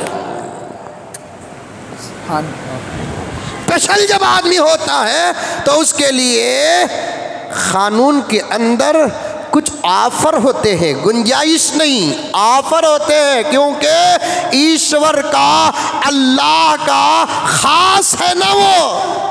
A: स्पेशल जब आदमी होता है तो उसके लिए कानून के अंदर कुछ ऑफर होते हैं, गुंजाइश नहीं, ऑफर होते हैं, क्योंकि ईश्वर का, अल्लाह का खास है ना वो।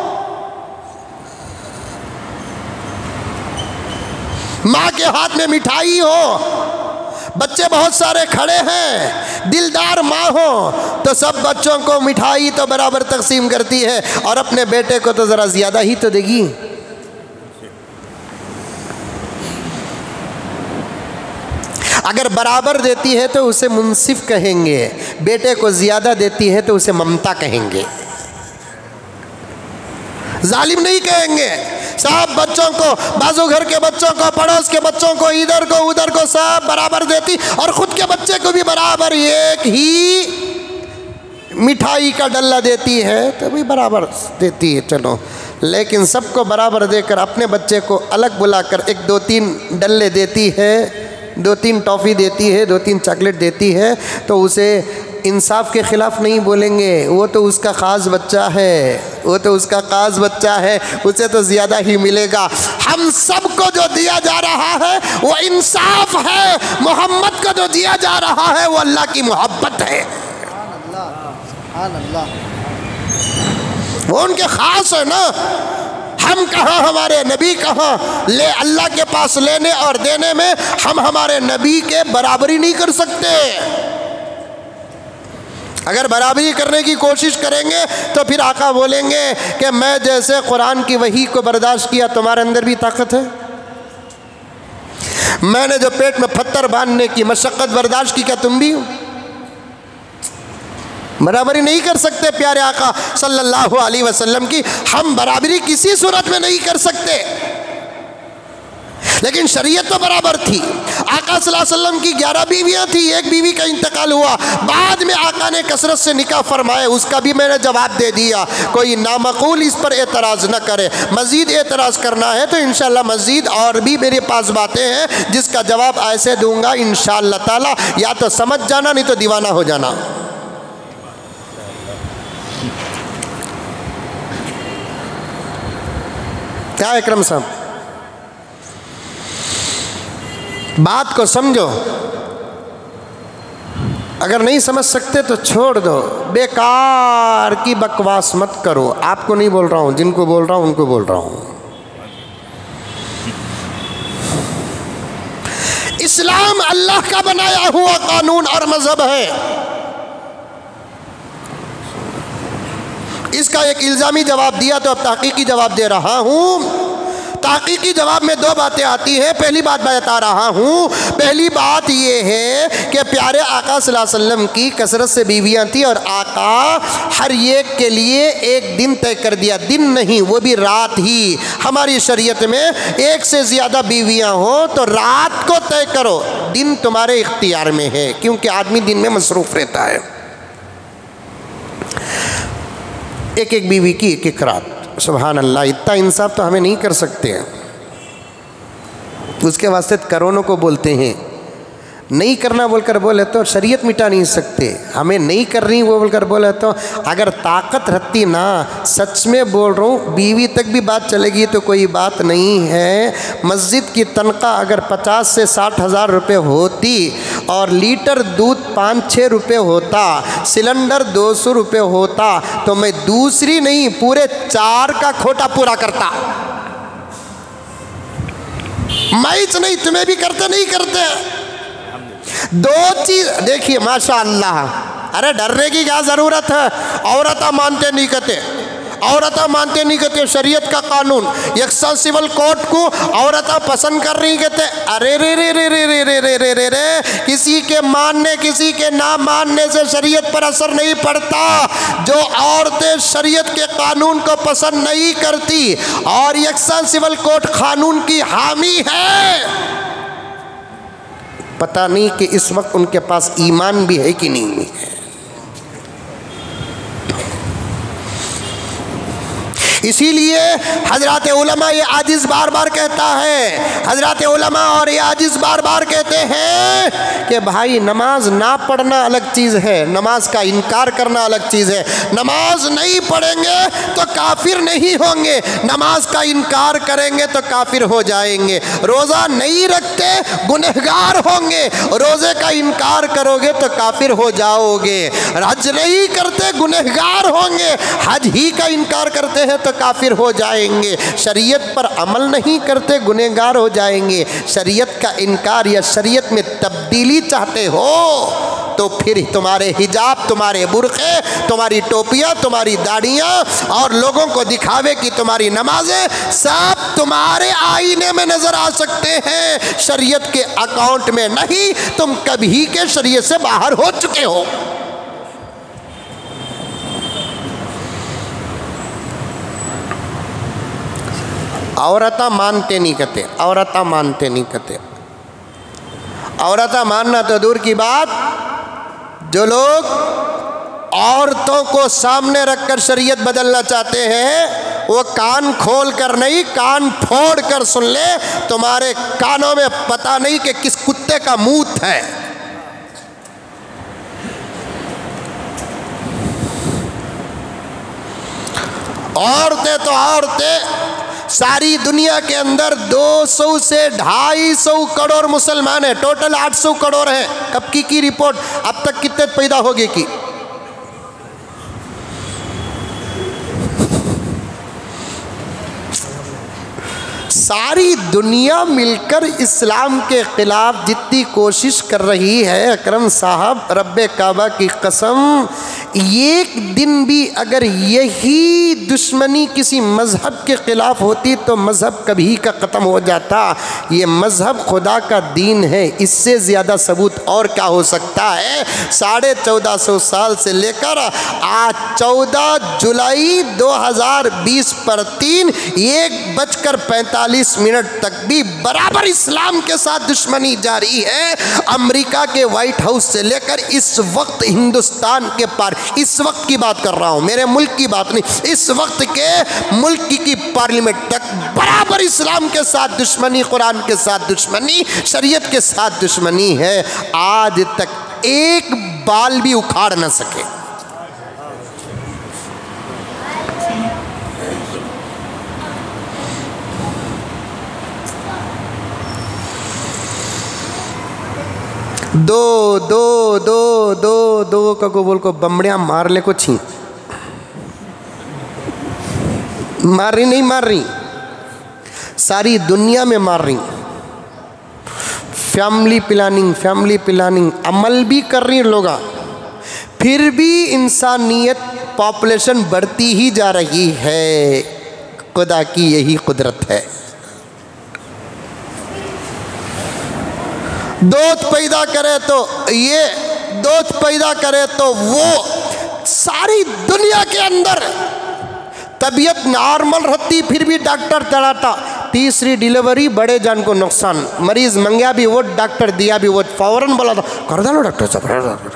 A: माँ के हाथ में मिठाई हो, बच्चे बहुत सारे खड़े हैं, दिलदार माँ हो तो सब बच्चों को मिठाई तो बराबर तकसीम करती है और अपने बेटे को तो ज़रा ज़्यादा ही तो देगी। अगर बराबर देती है तो उसे मुंसिफ कहेंगे, बेटे को ज़्यादा देती है तो उसे ममता कहेंगे, जालिम नहीं कहेंगे। सब बच्चों को, बाजू घर के बच्चों को, पड़ोस के बच्चों को, इधर को उधर को सब बराबर देती और ख़ुद के बच्चे को भी बराबर एक ही मिठाई का डल्ला देती है तो भी बराबर देती है, चलो। लेकिन सबको बराबर देकर अपने बच्चे को अलग बुलाकर एक दो तीन डल्ले देती है, दो तीन टॉफ़ी देती है, दो तीन चॉकलेट देती है, तो उसे इंसाफ के ख़िलाफ़ नहीं बोलेंगे। वो तो उसका ख़ास बच्चा है, वो तो उसका ख़ास बच्चा है, उसे तो ज़्यादा ही मिलेगा। हम सबको जो दिया जा रहा है वो इंसाफ है, मोहम्मद को जो दिया जा रहा है वो अल्लाह की मोहब्बत है, वो उनके ख़ास है ना। हम कहाँ, हमारे नबी कहाँ? ले अल्लाह के पास लेने और देने में हम हमारे नबी के बराबरी नहीं कर सकते। अगर बराबरी करने की कोशिश करेंगे तो फिर आका बोलेंगे कि मैं जैसे कुरान की वही को बर्दाश्त किया, तुम्हारे अंदर भी ताकत है। मैंने जो पेट में पत्थर बांधने की मशक्क़त बर्दाश्त की, क्या तुम भी हो? बराबरी नहीं कर सकते प्यारे आका सल्लल्लाहु अलैहि वसल्लम की, हम बराबरी किसी सूरत में नहीं कर सकते। लेकिन शरीयत तो बराबर थी। आका सल्लल्लाहु अलैहि वसल्लम की ग्यारह बीवियाँ थी, एक बीवी का इंतकाल हुआ, बाद में आका ने कसरत से निकाह फरमाए, उसका भी मैंने जवाब दे दिया। कोई नामकूल इस पर एतराज़ न करे। मज़ीद एतराज़ करना है तो इंशाअल्लाह मज़ीद और भी मेरे पास बातें हैं जिसका जवाब ऐसे दूंगा इंशाअल्लाह ताला, या तो समझ जाना नहीं तो दीवाना हो जाना। क्या इकरम साहब, बात को समझो। अगर नहीं समझ सकते तो छोड़ दो, बेकार की बकवास मत करो। आपको नहीं बोल रहा हूँ, जिनको बोल रहा हूँ उनको बोल रहा हूँ। इस्लाम अल्लाह का बनाया हुआ कानून और मजहब है। इसका एक इल्ज़ामी जवाब दिया तो अब तहकीकी जवाब दे रहा हूँ। तहकीकी जवाब में दो बातें आती हैं। पहली बात मैं बता रहा हूँ, पहली बात ये है कि प्यारे आका सल्लल्लाहु अलैहि वसल्लम की कसरत से बीवियाँ थी और आका हर एक के लिए एक दिन तय कर दिया, दिन नहीं वो भी रात ही। हमारी शरीयत में एक से ज़्यादा बीवियाँ हो तो रात को तय करो, दिन तुम्हारे इख्तियार में है, क्योंकि आदमी दिन में मसरूफ़ रहता है। एक एक बीवी की एक एक रात, सुभान अल्लाह, इतना इंसाफ तो हमें नहीं कर सकते हैं। उसके वास्ते करोड़ों को बोलते हैं। नहीं करना बोलकर बोले तो शरीयत मिटा नहीं सकते, हमें नहीं करनी वो बोलकर बोले तो अगर ताकत रहती ना, सच में बोल रहा हूँ, बीवी तक भी बात चलेगी तो कोई बात नहीं है। मस्जिद की तनख्वाह अगर पचास से साठ हज़ार रुपये होती और लीटर दूध पाँच छः रुपये होता, सिलेंडर दो सौ रुपये होता, तो मैं दूसरी नहीं पूरे चार का खोटा पूरा करता। मैं नहीं, तुम्हें भी करते नहीं करते। दो चीज देखिए माशाअल्लाह, अरे डरने की क्या ज़रूरत है। औरत मानते नहीं कहते, औरत मानते नहीं कहते शरीयत का कानून, यकसा सिविल कोर्ट को औरत पसंद कर रही कहते। अरे रे रे रे रे रे रे रे रे रे रे किसी के मानने किसी के ना मानने से शरीयत पर असर नहीं पड़ता। जो औरतें शरीयत के कानून को पसंद नहीं करती और यकसा सिविल कोर्ट कानून की हामी है, पता नहीं कि इस वक्त उनके पास ईमान भी है कि नहीं है। इसीलिए हजरत उलमा ये आजिज़ बार बार कहता है, हजरत उलमा और ये आजिज़ बार बार कहते हैं कि भाई नमाज ना पढ़ना अलग चीज़ है, नमाज का इनकार करना अलग चीज़ है। नमाज नहीं पढ़ेंगे तो काफिर नहीं होंगे, नमाज का इनकार करेंगे तो काफिर हो जाएंगे। रोज़ा नहीं रखते गुनहगार होंगे, रोज़े का इनकार करोगे तो काफिर हो जाओगे। हज नहीं करते गुनहगार होंगे, हज ही का इनकार करते हैं तो काफिर हो जाएंगे। शरीयत पर अमल नहीं करते गुनहगार हो जाएंगे। शरीयत का इनकार या शरीयत में तब्दीली चाहते हो तो फिर तुम्हारे हिजाब, तुम्हारे बुर्के, तुम्हारी टोपियाँ, तुम्हारी दाढ़ियाँ और लोगों को दिखावे कि तुम्हारी नमाजें सब तुम्हारे आईने में नजर आ सकते हैं, शरीयत के अकाउंट में नहीं। तुम कभी के शरीयत से बाहर हो चुके हो। औरता मानते नहीं कहते, औरता मानते नहीं कहते। औरता मानना तो दूर की बात, जो लोग औरतों को सामने रखकर शरीयत बदलना चाहते हैं वो कान खोल कर नहीं, कान फोड़ कर सुन ले। तुम्हारे कानों में पता नहीं कि किस कुत्ते का मूत है। औरतें तो औरतें, सारी दुनिया के अंदर दो सौ से ढाई सौ करोड़ मुसलमान हैं, टोटल आठ सौ करोड़ हैं। कब की की रिपोर्ट, अब तक कितने पैदा होगे की? सारी दुनिया मिलकर इस्लाम के खिलाफ जितनी कोशिश कर रही है, अकरम साहब रब्बे काबा की कसम, एक दिन भी अगर यही दुश्मनी किसी मज़हब के ख़िलाफ़ होती तो मज़हब कभी का ख़त्म हो जाता। ये मज़हब खुदा का दीन है, इससे ज़्यादा सबूत और क्या हो सकता है। साढ़े चौदह सौ साल से लेकर आज चौदह जुलाई दो हज़ार बीस पर तीन एक बजकर पैंतालीस मिनट तक भी बराबर इस्लाम के साथ दुश्मनी जारी है। अमेरिका के वाइट हाउस से लेकर इस वक्त हिंदुस्तान के पार, इस वक्त की बात कर रहा हूँ, मेरे मुल्क की बात नहीं, इस वक्त के मुल्क की पार्लियामेंट तक बराबर इस्लाम के साथ दुश्मनी, कुरान के साथ दुश्मनी, शरीयत के साथ दुश्मनी है। आज तक एक बाल भी उखाड़ न सके। दो दो दो दो दो का को बोल को बमड़िया मार ले को छी, मार रही नहीं मार रही, सारी दुनिया में मार रही। फैमिली प्लानिंग, फैमिली प्लानिंग अमल भी कर रही लोग, फिर भी इंसानियत पॉपुलेशन बढ़ती ही जा रही है। खुदा की यही कुदरत है। दोस्त पैदा करे तो ये, दोस्त पैदा करे तो वो, सारी दुनिया के अंदर तबीयत नॉर्मल रहती फिर भी डॉक्टर चढ़ाता। तीसरी डिलीवरी बड़े जान को नुकसान, मरीज मंगया भी वो, डॉक्टर दिया भी वो, फौरन बोला था कर दो डॉक्टर साहब।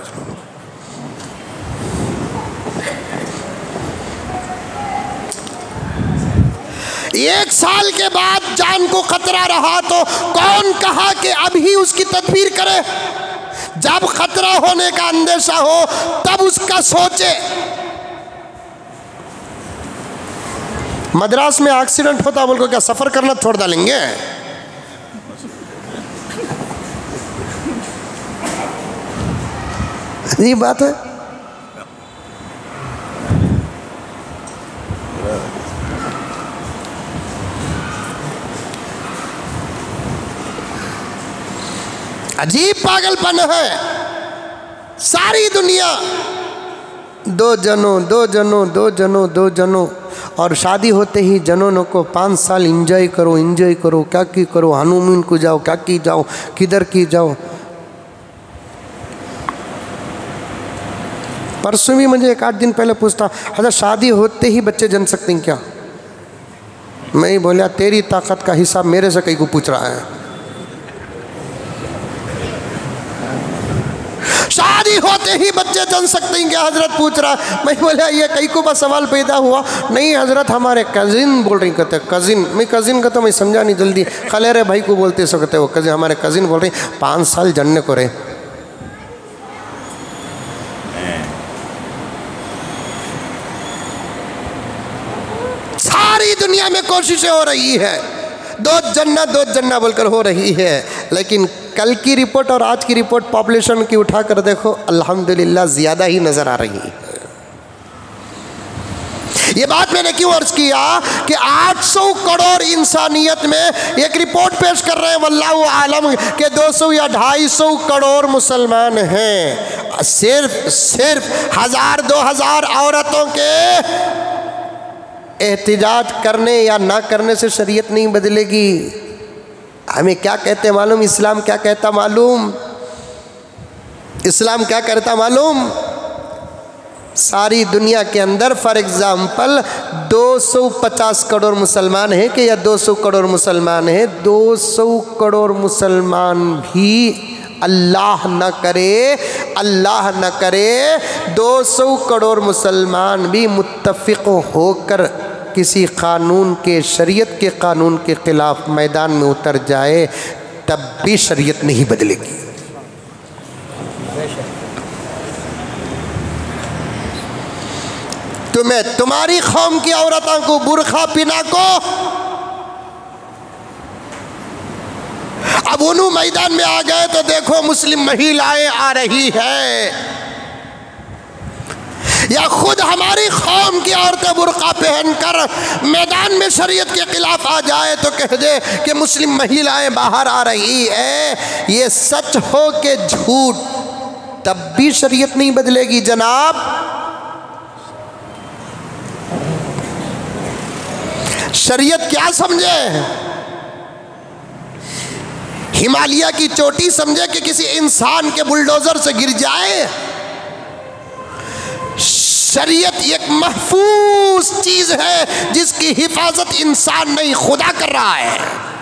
A: एक साल के बाद जान को खतरा रहा तो कौन कहा कि अभी उसकी तदबीर करे? जब खतरा होने का अंदेशा हो तब उसका सोचे। मद्रास में एक्सीडेंट होता बोल को क्या सफर करना छोड़ डालेंगे? ये बात है। अजीब पागलपन है। सारी दुनिया दो जनों दो जनों दो जनों दो जनों, और शादी होते ही जनों को पाँच साल इंजॉय करो इंजॉय करो, क्या की करो, हनीमून को जाओ, क्या की जाओ, किधर की जाओ। परसों भी मुझे एक आठ दिन पहले पूछता, हज़रत शादी होते ही बच्चे जन सकते हैं क्या? मैं ही बोला तेरी ताकत का हिसाब मेरे से कहीं को पूछ रहा है। शादी होते ही बच्चे जन सकते हैं क्या हजरत पूछ रहा? मैं बोला ये कई को बस सवाल पैदा हुआ। नहीं हजरत हमारे कजिन बोल रही, कहते कजिन। मैं कजिन का तो मैं समझा नहीं जल्दी, खलेरे भाई को बोलते सो कहते वो कजिन, हमारे कजिन बोल रही पाँच साल जनने को रहे। सारी दुनिया में कोशिशें हो रही है, दो जन्नत दो जन्नत बोलकर हो रही है, लेकिन कल की रिपोर्ट और आज की रिपोर्ट पॉपुलेशन की उठा कर देखो, अल्हम्दुलिल्लाह ज़्यादा ही नज़र आ रही है। ये बात मैंने क्यों अर्ज किया कि आठ सौ करोड़ इंसानियत में एक रिपोर्ट पेश कर रहे हैं वल्लाहु आलम के दो सौ या ढाई सौ करोड़ मुसलमान हैं। सिर्फ सिर्फ हज़ार दो हज़ार औरतों के एहतिजाज करने या ना करने से शरीयत नहीं बदलेगी। हमें क्या कहते मालूम? इस्लाम क्या कहता मालूम? इस्लाम क्या करता मालूम? सारी दुनिया के अंदर फॉर एग्जाम्पल दो सौ पचास करोड़ मुसलमान हैं कि या दो सौ करोड़ मुसलमान हैं, दो सौ करोड़ मुसलमान भी अल्लाह न करे अल्लाह न करे दो सौ करोड़ मुसलमान भी मुत्तफिक होकर किसी कानून के, शरीयत के कानून के ख़िलाफ़ मैदान में उतर जाए, तब भी शरीयत नहीं बदलेगी। तुम्हें तुम्हारी कौम की औरतों को बुरखा पिना को अब उन्हों मैदान में आ गए तो देखो मुस्लिम महिलाएं आ रही है, या खुद हमारी कौम की औरतें बुरका पहनकर मैदान में शरीयत के खिलाफ आ जाए तो कह दे कि मुस्लिम महिलाएं बाहर आ रही है। ये सच हो के झूठ, तब भी शरीयत नहीं बदलेगी जनाब। शरीयत क्या समझे? हिमालय की चोटी समझे कि किसी इंसान के बुलडोजर से गिर जाए? शरीयत एक महफूज चीज है जिसकी हिफाजत इंसान नहीं खुदा कर रहा है।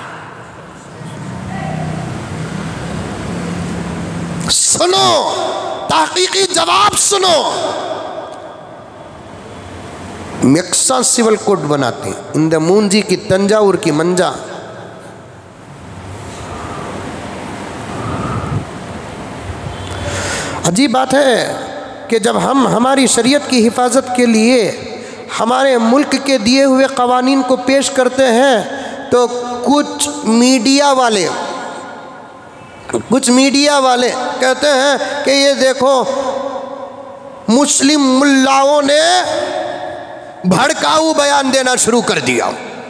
A: सुनो, तहकीकी जवाब सुनो। मिक्सा सिविल कोड बनाते हैं, इंद मूंजी की तंजावुर की मंजा, अजीब बात है कि जब हम हमारी शरीयत की हिफाजत के लिए हमारे मुल्क के दिए हुए कवानीन को पेश करते हैं तो कुछ मीडिया वाले कुछ मीडिया वाले कहते हैं कि ये देखो मुस्लिम मुल्लाओं ने भड़काऊ बयान देना शुरू कर दिया।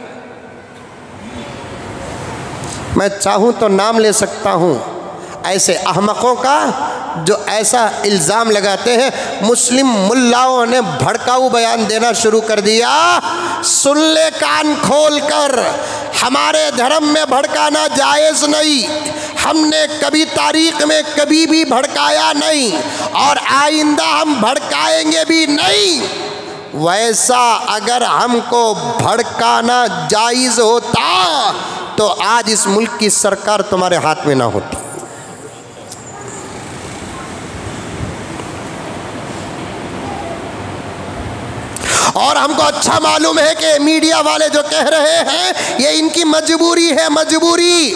A: मैं चाहूँ तो नाम ले सकता हूँ ऐसे अहमकों का जो ऐसा इल्ज़ाम लगाते हैं मुस्लिम मुल्लाओं ने भड़काऊ बयान देना शुरू कर दिया। सुन ले कान खोल कर, हमारे धर्म में भड़काना जायज़ नहीं, हमने कभी तारीख़ में कभी भी भड़काया नहीं और आइंदा हम भड़काएंगे भी नहीं। वैसा अगर हमको भड़काना जायज़ होता तो आज इस मुल्क की सरकार तुम्हारे हाथ में ना होती। और हमको अच्छा मालूम है कि मीडिया वाले जो कह रहे हैं ये इनकी मजबूरी है, मजबूरी।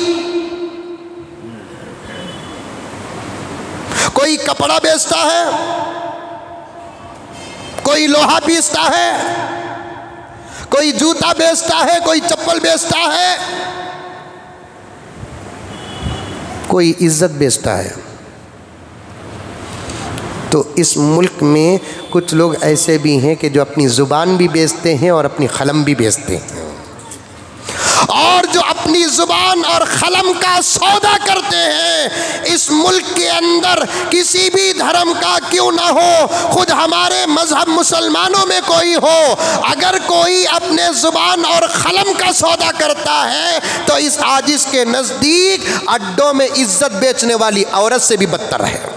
A: कोई कपड़ा बेचता है, कोई लोहा पीसता है, कोई जूता बेचता है, कोई चप्पल बेचता है, कोई इज्जत बेचता है। तो इस मुल्क में कुछ लोग ऐसे भी हैं कि जो अपनी ज़ुबान भी बेचते हैं और अपनी कलम भी बेचते हैं, और जो अपनी ज़ुबान और कलम का सौदा करते हैं इस मुल्क के अंदर, किसी भी धर्म का क्यों ना हो, खुद हमारे मजहब मुसलमानों में कोई हो, अगर कोई अपने ज़ुबान और कलम का सौदा करता है तो इस आजिज़ के नज़दीक अड्डों में इज्जत बेचने वाली औरत से भी बदतर है।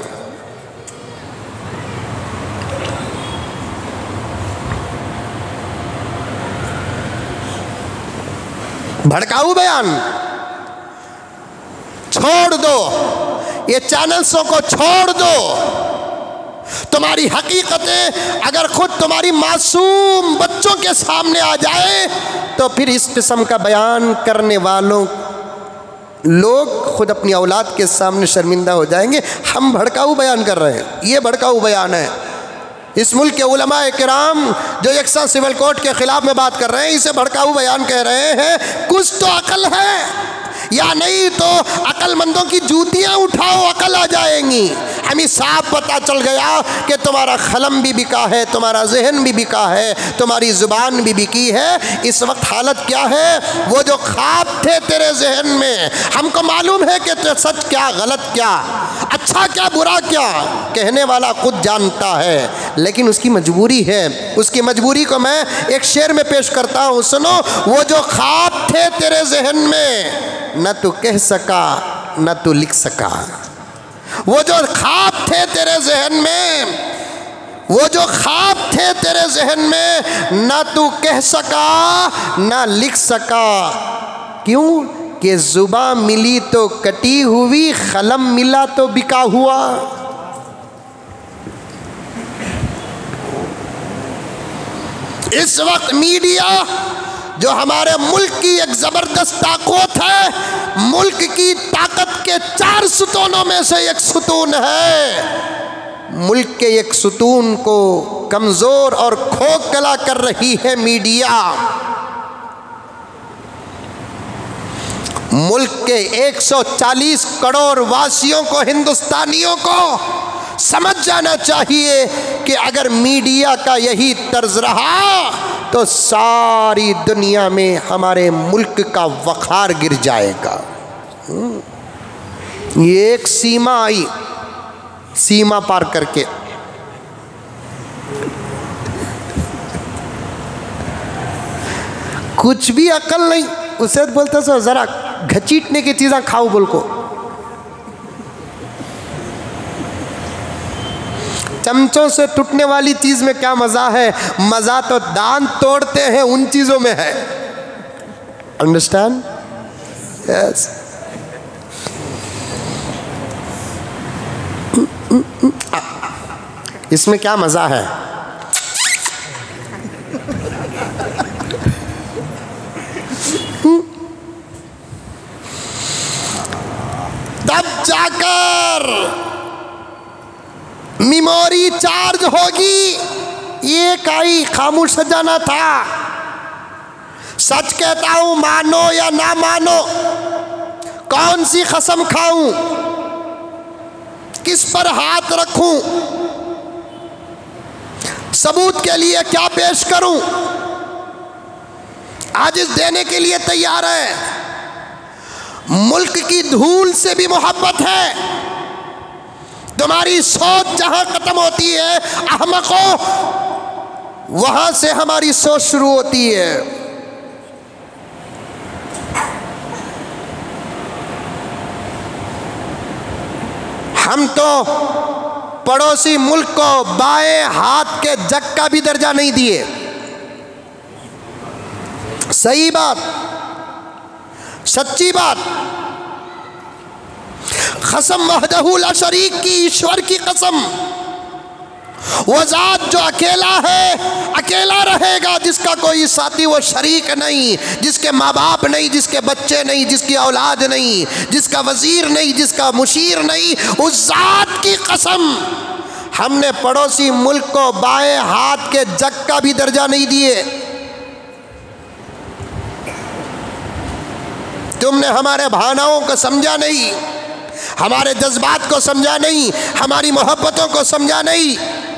A: भड़काऊ बयान छोड़ दो, ये चैनल्सों को छोड़ दो। तुम्हारी हकीकतें अगर खुद तुम्हारी मासूम बच्चों के सामने आ जाए तो फिर इस किस्म का बयान करने वालों लोग खुद अपनी औलाद के सामने शर्मिंदा हो जाएंगे। हम भड़काऊ बयान कर रहे हैं, ये भड़काऊ बयान है। इस मुल्क के उलमाए किराम जो यकसा सिविल कोड के खिलाफ में बात कर रहे हैं, इसे भड़काऊ बयान कह रहे हैं। कुछ तो अकल है, या नहीं तो अक्लमंदों की जूतियां उठाओ, अकल आ जाएंगी। हमें साफ पता चल गया कि तुम्हारा कलम भी बिका है, तुम्हारा जहन भी बिका है, तुम्हारी ज़ुबान भी बिकी है। इस वक्त हालत क्या है? वो जो ख्वाब थे तेरे जहन में, हमको मालूम है कि तो सच क्या, गलत क्या, अच्छा क्या, बुरा क्या, कहने वाला खुद जानता है, लेकिन उसकी मजबूरी है। उसकी मजबूरी को मैं एक शेर में पेश करता हूँ, सुनो। वो जो ख्वाब थे तेरे जहन में न तू कह सका न तू लिख सका, वो जो ख्वाब थे तेरे जहन में, वो जो ख्वाब थे तेरे जहन में न तू कह सका न लिख सका। क्यों? कि जुबान मिली तो कटी हुई, कलम मिला तो बिका हुआ। इस वक्त मीडिया जो हमारे मुल्क की एक ज़बरदस्त ताकत है, मुल्क की ताकत के चार सुतूनों में से एक सुतून है, मुल्क के एक सुतून को कमज़ोर और खोखला कर रही है मीडिया। मुल्क के एक सौ चालीस करोड़ वासियों को, हिंदुस्तानियों को समझ जाना चाहिए कि अगर मीडिया का यही तर्ज रहा तो सारी दुनिया में हमारे मुल्क का वक़ार गिर जाएगा। ये एक सीमा आई, सीमा पार करके कुछ भी अकल नहीं, उसे बोलते सो जरा घचीटने की चीज़ें खाओ बोल को। चमचों से टूटने वाली चीज़ में क्या मज़ा है? मज़ा तो दांत तोड़ते हैं उन चीज़ों में है। अंडरस्टैंड? यस। इसमें क्या मज़ा है? तब जाकर मेमोरी चार्ज होगी। ये काई खामोश जाना था। सच कहता हूं, मानो या ना मानो, कौन सी कसम खाऊं, किस पर हाथ रखूं, सबूत के लिए क्या पेश करूं, आज इस देने के लिए तैयार है। मुल्क की धूल से भी मोहब्बत है। तुम्हारी सोच जहां खत्म होती है अहमकों, वहां से हमारी सोच शुरू होती है। हम तो पड़ोसी मुल्क को बाएं हाथ के जग का भी दर्जा नहीं दिए। सही बात, सच्ची बात। कसम वहदहू ला शरीक की, ईश्वर की कसम, वो ज़ात जो अकेला है, अकेला रहेगा, जिसका कोई साथी वो शरीक नहीं, जिसके माँ बाप नहीं, जिसके बच्चे नहीं, जिसकी औलाद नहीं, जिसका वज़ीर नहीं, जिसका मुशीर नहीं, उस ज़ात की कसम हमने पड़ोसी मुल्क को बाएं हाथ के जग का भी दर्जा नहीं दिए। तुमने हमारे भावनाओं को समझा नहीं, हमारे जज्बात को समझा नहीं, हमारी मोहब्बतों को समझा नहीं।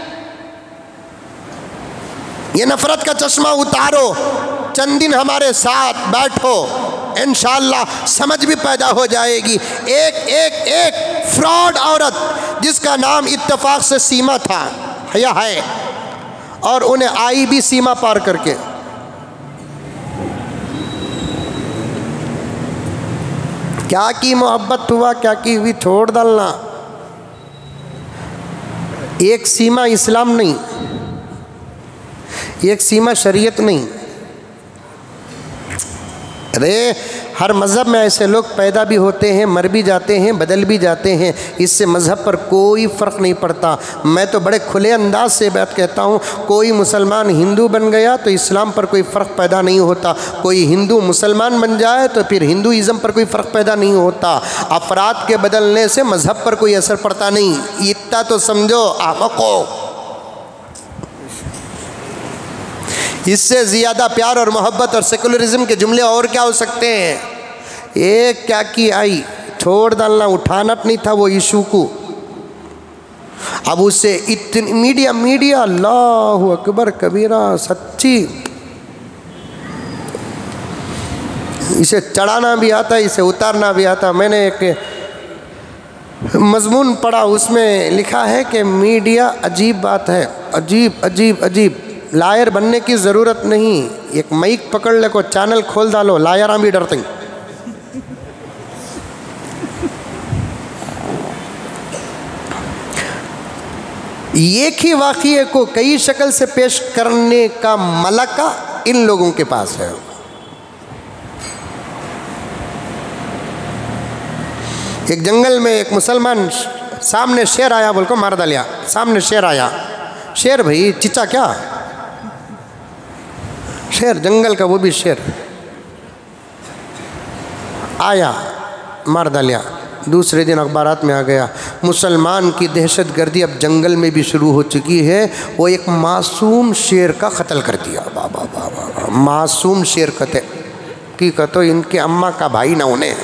A: ये नफरत का चश्मा उतारो, चंद दिन हमारे साथ बैठो, इंशाअल्लाह समझ भी पैदा हो जाएगी। एक एक एक फ्रॉड औरत जिसका नाम इत्तेफाक से सीमा था या है, और उन्हें आई भी सीमा पार करके। क्या की मोहब्बत हुआ, क्या की हुई छोड़ डालना। एक सीमा इस्लाम नहीं, एक सीमा शरीयत नहीं। अरे हर मज़हब में ऐसे लोग पैदा भी होते हैं, मर भी जाते हैं, बदल भी जाते हैं, इससे मज़हब पर कोई फ़र्क नहीं पड़ता। मैं तो बड़े खुले अंदाज से बात कहता हूँ, कोई मुसलमान हिंदू बन गया तो इस्लाम पर कोई फ़र्क पैदा नहीं होता, कोई हिंदू मुसलमान बन जाए तो फिर हिंदुइज़म पर कोई फ़र्क पैदा नहीं होता। अफराद के बदलने से मज़हब पर कोई असर पड़ता नहीं, इतना तो समझो आमको। इससे ज़्यादा प्यार और मोहब्बत और सेकुलरिज्म के जुमले और क्या हो सकते हैं। एक क्या की आई, छोड़ डालना, उठाना नहीं था वो इशू को। अब उससे इतनी मीडिया मीडिया अल्लाह अकबर कबीरा, सच्ची इसे चढ़ाना भी आता, इसे उतारना भी आता। मैंने एक मजमून पढ़ा, उसमें लिखा है कि मीडिया अजीब बात है, अजीब अजीब अजीब। लायर बनने की ज़रूरत नहीं, एक माइक पकड़ ले को चैनल खोल डालो, लायरा भी डरते। एक ही वाक़िए को कई शक्ल से पेश करने का मलका इन लोगों के पास है। एक जंगल में एक मुसलमान, सामने शेर आया, बोल को मार डालिया। सामने शेर आया, शेर भाई चिचा क्या, शेर जंगल का, वो भी शेर आया, मार डालिया। दूसरे दिन अखबारात में आ गया, मुसलमान की दहशत गर्दी अब जंगल में भी शुरू हो चुकी है, वो एक मासूम शेर का कत्ल कर दिया। बाबा बाबा, मासूम शेर कत्ल की कतो इनके अम्मा का भाई ना उन्हें।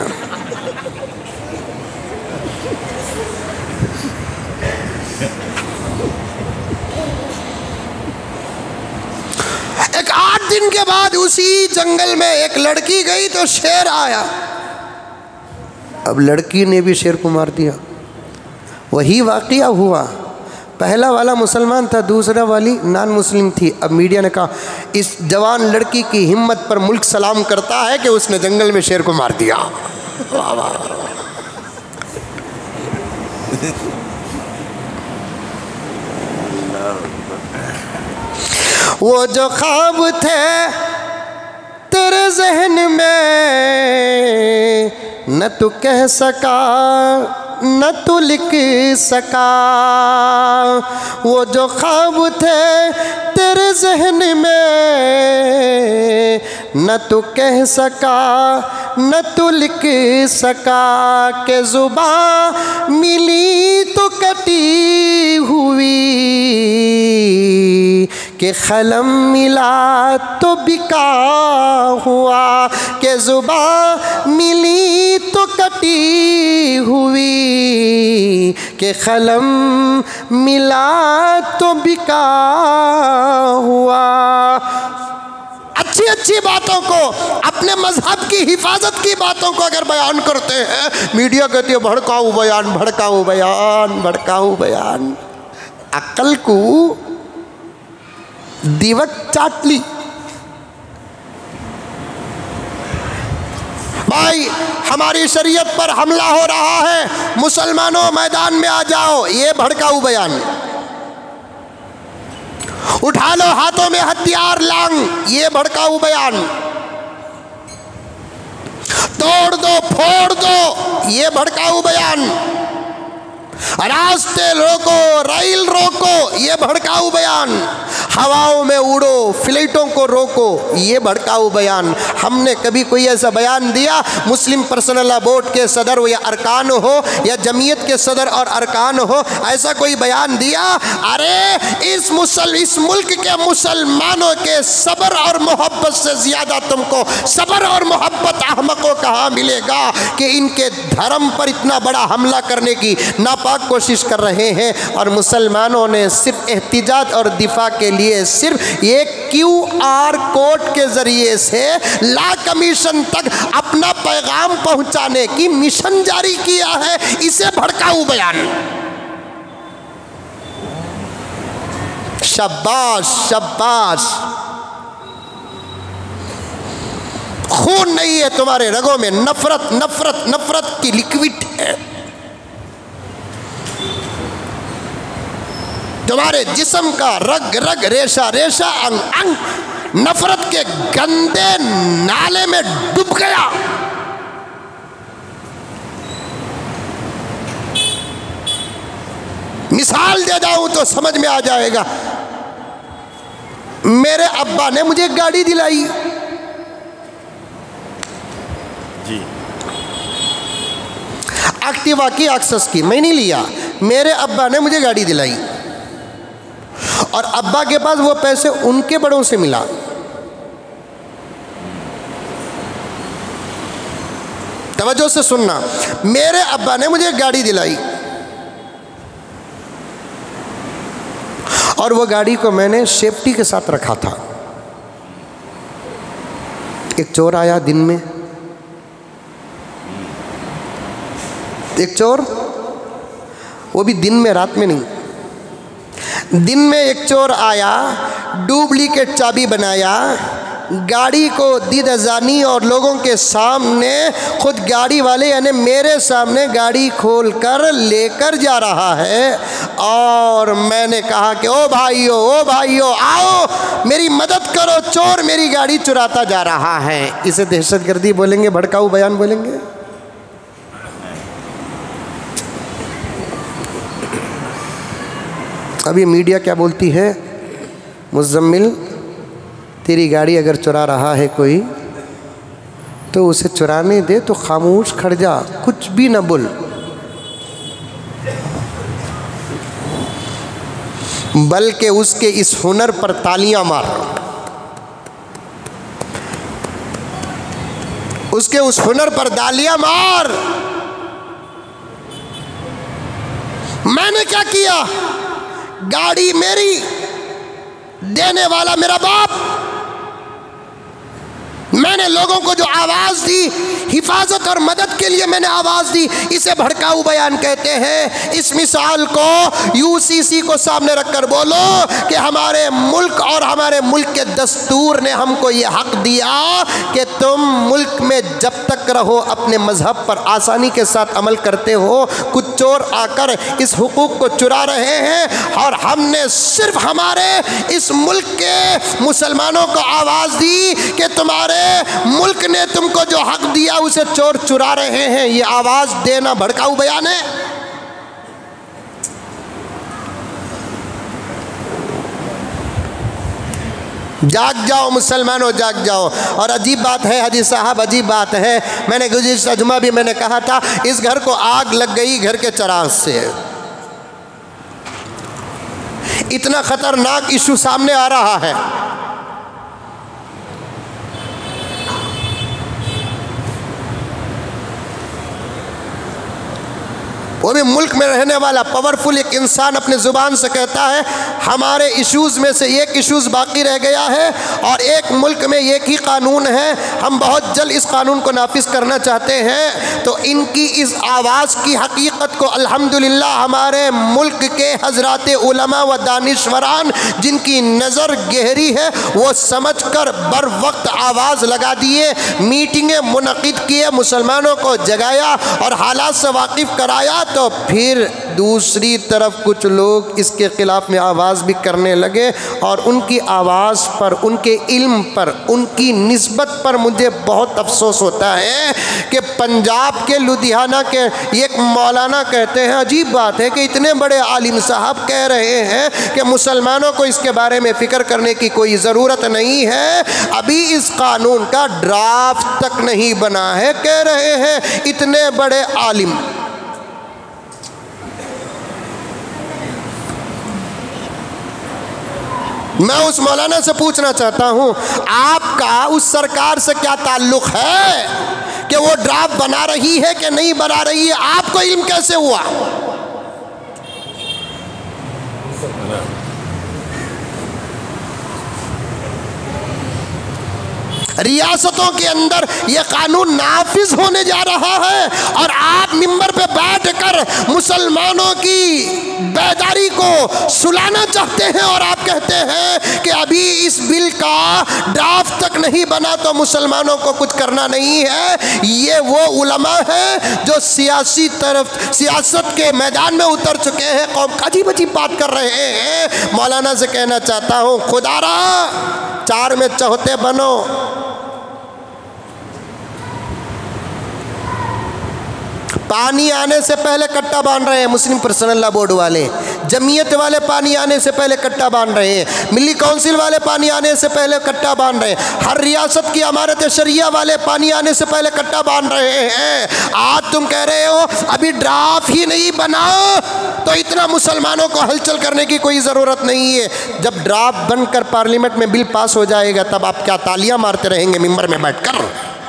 A: एक आठ दिन के बाद उसी जंगल में एक लड़की गई तो शेर आया। अब लड़की ने भी शेर को मार दिया। वही वाक़या हुआ, पहला वाला मुसलमान था, दूसरा वाली नॉन मुस्लिम थी। अब मीडिया ने कहा इस जवान लड़की की हिम्मत पर मुल्क सलाम करता है कि उसने जंगल में शेर को मार दिया। वाह वाह। वो जो ख्वाब थे तेरे जहन में, न तू कह सका न तू लिख सका। वो जो ख्वाब थे तेरे जहन में, न तू कह सका न तू लिख सका। के जुबां मिली तो कटी हुई, के कलम मिला तो बिका हुआ। के जुबां मिली तो कटी हुई, के कलम मिला तो बिका हुआ। अच्छी अच्छी बातों को, अपने मजहब की हिफाजत की बातों को अगर बयान करते हैं, मीडिया कहती है भड़काऊ बयान, भड़काऊ बयान, भड़काऊ बयान। अक्ल को दीवक चाट ली। भाई हमारी शरीयत पर हमला हो रहा है, मुसलमानों मैदान में आ जाओ, ये भड़काऊ बयान। उठा लो हाथों में हथियार लांग, ये भड़काऊ बयान। तोड़ दो फोड़ दो, ये भड़काऊ बयान। रास्ते रोको, रेल रोको, ये भड़काऊ बयान। हवाओं में उड़ो, फ्लाइटों को रोको, ये भड़काऊ बयान। हमने कभी कोई ऐसा बयान दिया? मुस्लिम पर्सनल लॉ बोर्ड के सदर या अरकान हो या जमीयत के सदर और अरकान हो, ऐसा कोई बयान दिया? अरे इस मुसल इस मुल्क के मुसलमानों के सब्र और मोहब्बत से ज़्यादा तुमको सब्र और मोहब्बत अहमकों कहाँ मिलेगा कि इनके धर्म पर इतना बड़ा हमला करने की नापाक कोशिश कर रहे हैं। और मुसलमानों ने सिर्फ एहतिजाज और दिफा के लिए सिर्फ एक क्यू आर कोड के ज़रिए से ला कमीशन तक अपना पैगाम पहुंचाने की मिशन जारी किया है। इसे भड़काऊ बयान। शाबाश शाबाश। खून नहीं है तुम्हारे रगों में, नफरत नफरत नफरत की लिक्विड है। तुम्हारे जिस्म का रग रग, रेशा रेशा, अंग अंग नफरत के गंदे नाले में डूब गया। मिसाल दे जाऊं तो समझ में आ जाएगा। मेरे अब्बा ने मुझे गाड़ी दिलाई जी, एक्टिवा की, एक्सेस की, मैं नहीं लिया। मेरे अब्बा ने मुझे गाड़ी दिलाई और अब्बा के पास वो पैसे उनके बड़ों से मिला। तवज्जो से सुनना, मेरे अब्बा ने मुझे गाड़ी दिलाई और वो गाड़ी को मैंने सेफ्टी के साथ रखा था। एक चोर आया दिन में, एक चोर, वो भी दिन में, रात में नहीं। दिन में एक चोर आया, डुप्लीकेट चाबी बनाया, गाड़ी को दीदानी और लोगों के सामने खुद गाड़ी वाले यानी मेरे सामने गाड़ी खोलकर लेकर जा रहा है। और मैंने कहा कि ओ भाइयों, ओ भाइयों आओ मेरी मदद करो, चोर मेरी गाड़ी चुराता जा रहा है। इसे दहशतगर्दी बोलेंगे, भड़काऊ बयान बोलेंगे? अभी मीडिया क्या बोलती है? मुज़म्मिल, तेरी गाड़ी अगर चुरा रहा है कोई तो उसे चुराने दे, तो खामोश खड़ जा, कुछ भी न बोल। बल्कि उसके इस हुनर पर तालियां मार, उसके उस हुनर पर तालियां मार। मैंने क्या किया? गाड़ी मेरी, देने वाला मेरा बाप। मैंने लोगों को जो आवाज़ दी, हिफाजत और मदद के लिए मैंने आवाज़ दी, इसे भड़काऊ बयान कहते हैं। इस मिसाल को यूसीसी को सामने रखकर बोलो कि हमारे मुल्क और हमारे मुल्क के दस्तूर ने हमको ये हक दिया कि तुम मुल्क में जब तक रहो अपने मजहब पर आसानी के साथ अमल करते हो। कुछ चोर आकर इस हुकूक को चुरा रहे हैं और हमने सिर्फ हमारे इस मुल्क के मुसलमानों को आवाज़ दी कि तुम्हारे मुल्क ने तुमको जो हक दिया उसे चोर चुरा रहे हैं। ये आवाज देना भड़काऊ बयान है? जाग जाओ मुसलमानों, जाग जाओ। और अजीब बात है हाजी साहब, अजीब बात है, मैंने गुज़िश्ता जुमा भी मैंने कहा था, इस घर को आग लग गई घर के चराग से। इतना खतरनाक इशू सामने आ रहा है। वो भी मुल्क में रहने वाला पावरफुल एक इंसान अपने ज़ुबान से कहता है हमारे इश्यूज़ में से एक इश्यूज़ बाकी रह गया है और एक मुल्क में एक ही कानून है, हम बहुत जल्द इस कानून को नाफिज करना चाहते हैं। तो इनकी इस आवाज़ की हकीकत को अल्हम्दुलिल्लाह हमारे मुल्क के हज़रात उलमा व दानिश्वरान जिनकी नज़र गहरी है वो समझ कर बर वक्त आवाज़ लगा दिए, मीटिंगें मुनक़िद किए, मुसलमानों को जगाया और हालात से वाकिफ़ कराया। तो तो फिर दूसरी तरफ कुछ लोग इसके ख़िलाफ़ में आवाज़ भी करने लगे, और उनकी आवाज़ पर, उनके इल्म पर, उनकी निस्बत पर मुझे बहुत अफसोस होता है कि पंजाब के लुधियाना के एक मौलाना कहते हैं, अजीब बात है कि इतने बड़े आलिम साहब कह रहे हैं कि मुसलमानों को इसके बारे में फ़िक्र करने की कोई ज़रूरत नहीं है, अभी इस कानून का ड्राफ्ट तक नहीं बना है, कह रहे हैं इतने बड़े आलिम। मैं उस मौलाना से पूछना चाहता हूं, आपका उस सरकार से क्या ताल्लुक है कि वो ड्राफ्ट बना रही है कि नहीं बना रही है? आपको इल्म कैसे हुआ? रियासतों के अंदर यह कानून नाफिज होने जा रहा है, और आप मिंबर पे बैठकर मुसलमानों की बेदारी को सुलाना चाहते हैं, और आप कहते हैं कि अभी इस बिल का ड्राफ्ट तक नहीं बना तो मुसलमानों को कुछ करना नहीं है। ये वो उलमा हैं जो सियासी तरफ सियासत के मैदान में उतर चुके हैं, कौम का अजीब अजीब बात कर रहे हैं। मौलाना से कहना चाहता हूँ, खुदारा चार में चौथे बनो। पानी आने से पहले कट्टा बांध रहे हैं मुस्लिम पर्सनल लॉ बोर्ड वाले, जमीयत वाले पानी आने से पहले कट्टा बांध रहे हैं, मिली काउंसिल वाले पानी आने से पहले कट्टा बांध रहे हैं, हर रियासत की अमारत शरिया वाले पानी आने से पहले कट्टा बांध रहे हैं। आज तुम कह रहे हो अभी ड्राफ्ट ही नहीं बना तो इतना मुसलमानों को हलचल करने की कोई ज़रूरत नहीं है। जब ड्राफ्ट बनकर पार्लियामेंट में बिल पास हो जाएगा तब आप क्या तालियां मारते रहेंगे मिंबर में बैठकर?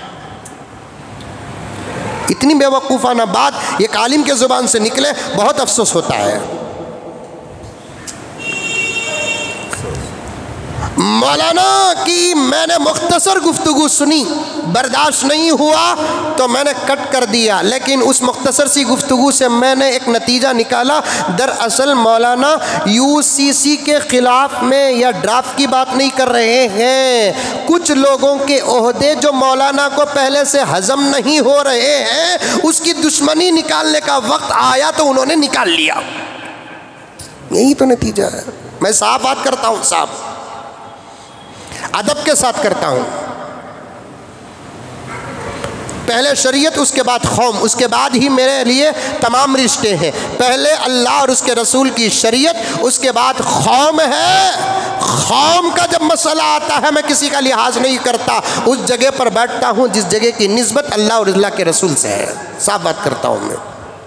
A: इतनी बेवकूफ़ाना बात एक आलिम के ज़ुबान से निकले, बहुत अफसोस होता है। मौलाना की मैंने मुख्तसर गुफ्तगू सुनी, बर्दाश्त नहीं हुआ तो मैंने कट कर दिया, लेकिन उस मुख्तसर सी गुफ्तगू से मैंने एक नतीजा निकाला। दरअसल मौलाना यूसीसी के ख़िलाफ़ में या ड्राफ्ट की बात नहीं कर रहे हैं, कुछ लोगों के ओहदे जो मौलाना को पहले से हज़म नहीं हो रहे हैं, उसकी दुश्मनी निकालने का वक्त आया तो उन्होंने निकाल लिया। यही तो नतीजा है। मैं साफ बात करता हूँ, साफ अदब के साथ करता हूँ। पहले शरीयत, उसके बाद कौम, उसके बाद ही मेरे लिए तमाम रिश्ते हैं। पहले अल्लाह और उसके रसूल की शरीयत, उसके बाद कौम है। कौम का जब मसला आता है मैं किसी का लिहाज नहीं करता, उस जगह पर बैठता हूँ जिस जगह की निस्बत अल्लाह और अल्लाह के रसूल से है। साफ बात करता हूँ मैं।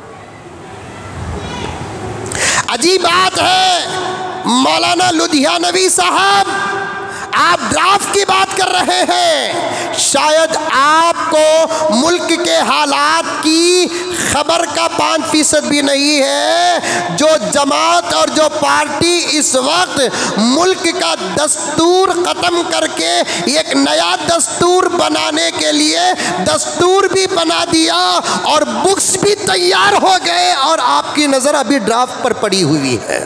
A: अजीब बात है मौलाना लुधियानवी साहब, आप ड्राफ्ट की बात कर रहे हैं, शायद आपको मुल्क के हालात की खबर का पाँच फीसद भी नहीं है। जो जमात और जो पार्टी इस वक्त मुल्क का दस्तूर ख़त्म करके एक नया दस्तूर बनाने के लिए दस्तूर भी बना दिया और बुक्स भी तैयार हो गए, और आपकी नज़र अभी ड्राफ्ट पर पड़ी हुई है।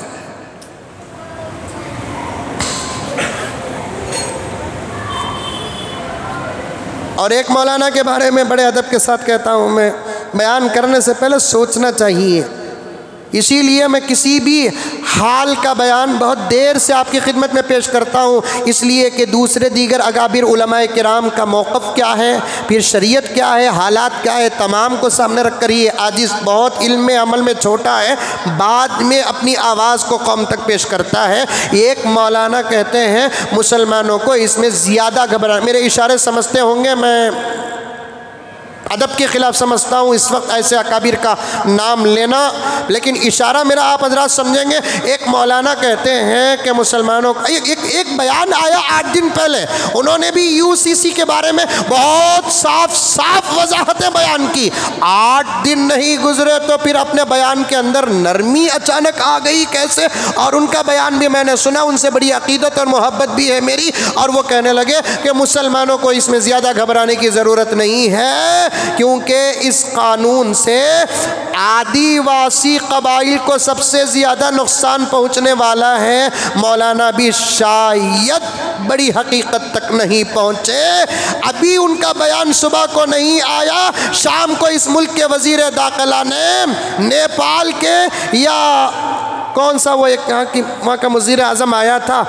A: और एक मौलाना के बारे में बड़े अदब के साथ कहता हूँ मैं, बयान करने से पहले सोचना चाहिए। इसीलिए मैं किसी भी हाल का बयान बहुत देर से आपकी खिदमत में पेश करता हूँ, इसलिए कि दूसरे दीगर अगाबिर उलमाए किराम का मौक़िफ़ क्या है, फिर शरीयत क्या है, हालात क्या है, तमाम को सामने रख कर ये आजिज़ बहुत इल्म में अमल में छोटा है, बाद में अपनी आवाज़ को कौम तक पेश करता है। एक मौलाना कहते हैं मुसलमानों को इसमें ज़्यादा घबरा, मेरे इशारे समझते होंगे, मैं अदब के ख़िलाफ़ समझता हूँ इस वक्त ऐसे अकाबिर का नाम लेना, लेकिन इशारा मेरा आप हज़रात समझेंगे। एक मौलाना कहते हैं कि मुसलमानों का एक, एक, एक बयान आया आठ दिन पहले, उन्होंने भी यूसीसी के बारे में बहुत साफ साफ वजाहतें बयान की। आठ दिन नहीं गुजरे तो फिर अपने बयान के अंदर नरमी अचानक आ गई, कैसे? और उनका बयान भी मैंने सुना, उनसे बड़ी अकीदत और मोहब्बत भी है मेरी, और वो कहने लगे कि मुसलमानों को इसमें ज़्यादा घबराने की ज़रूरत नहीं है, क्योंकि इस कानून से आदिवासी कबाइल को सबसे ज़्यादा नुकसान पहुंचने वाला है। मौलाना भी शायद बड़ी हकीकत तक नहीं पहुंचे। अभी उनका बयान सुबह को नहीं आया, शाम को इस मुल्क के वज़ीर दाखिला ने नेपाल के या कौन सा वो एक यहाँ की वहाँ का वज़ीर आज़म आया था,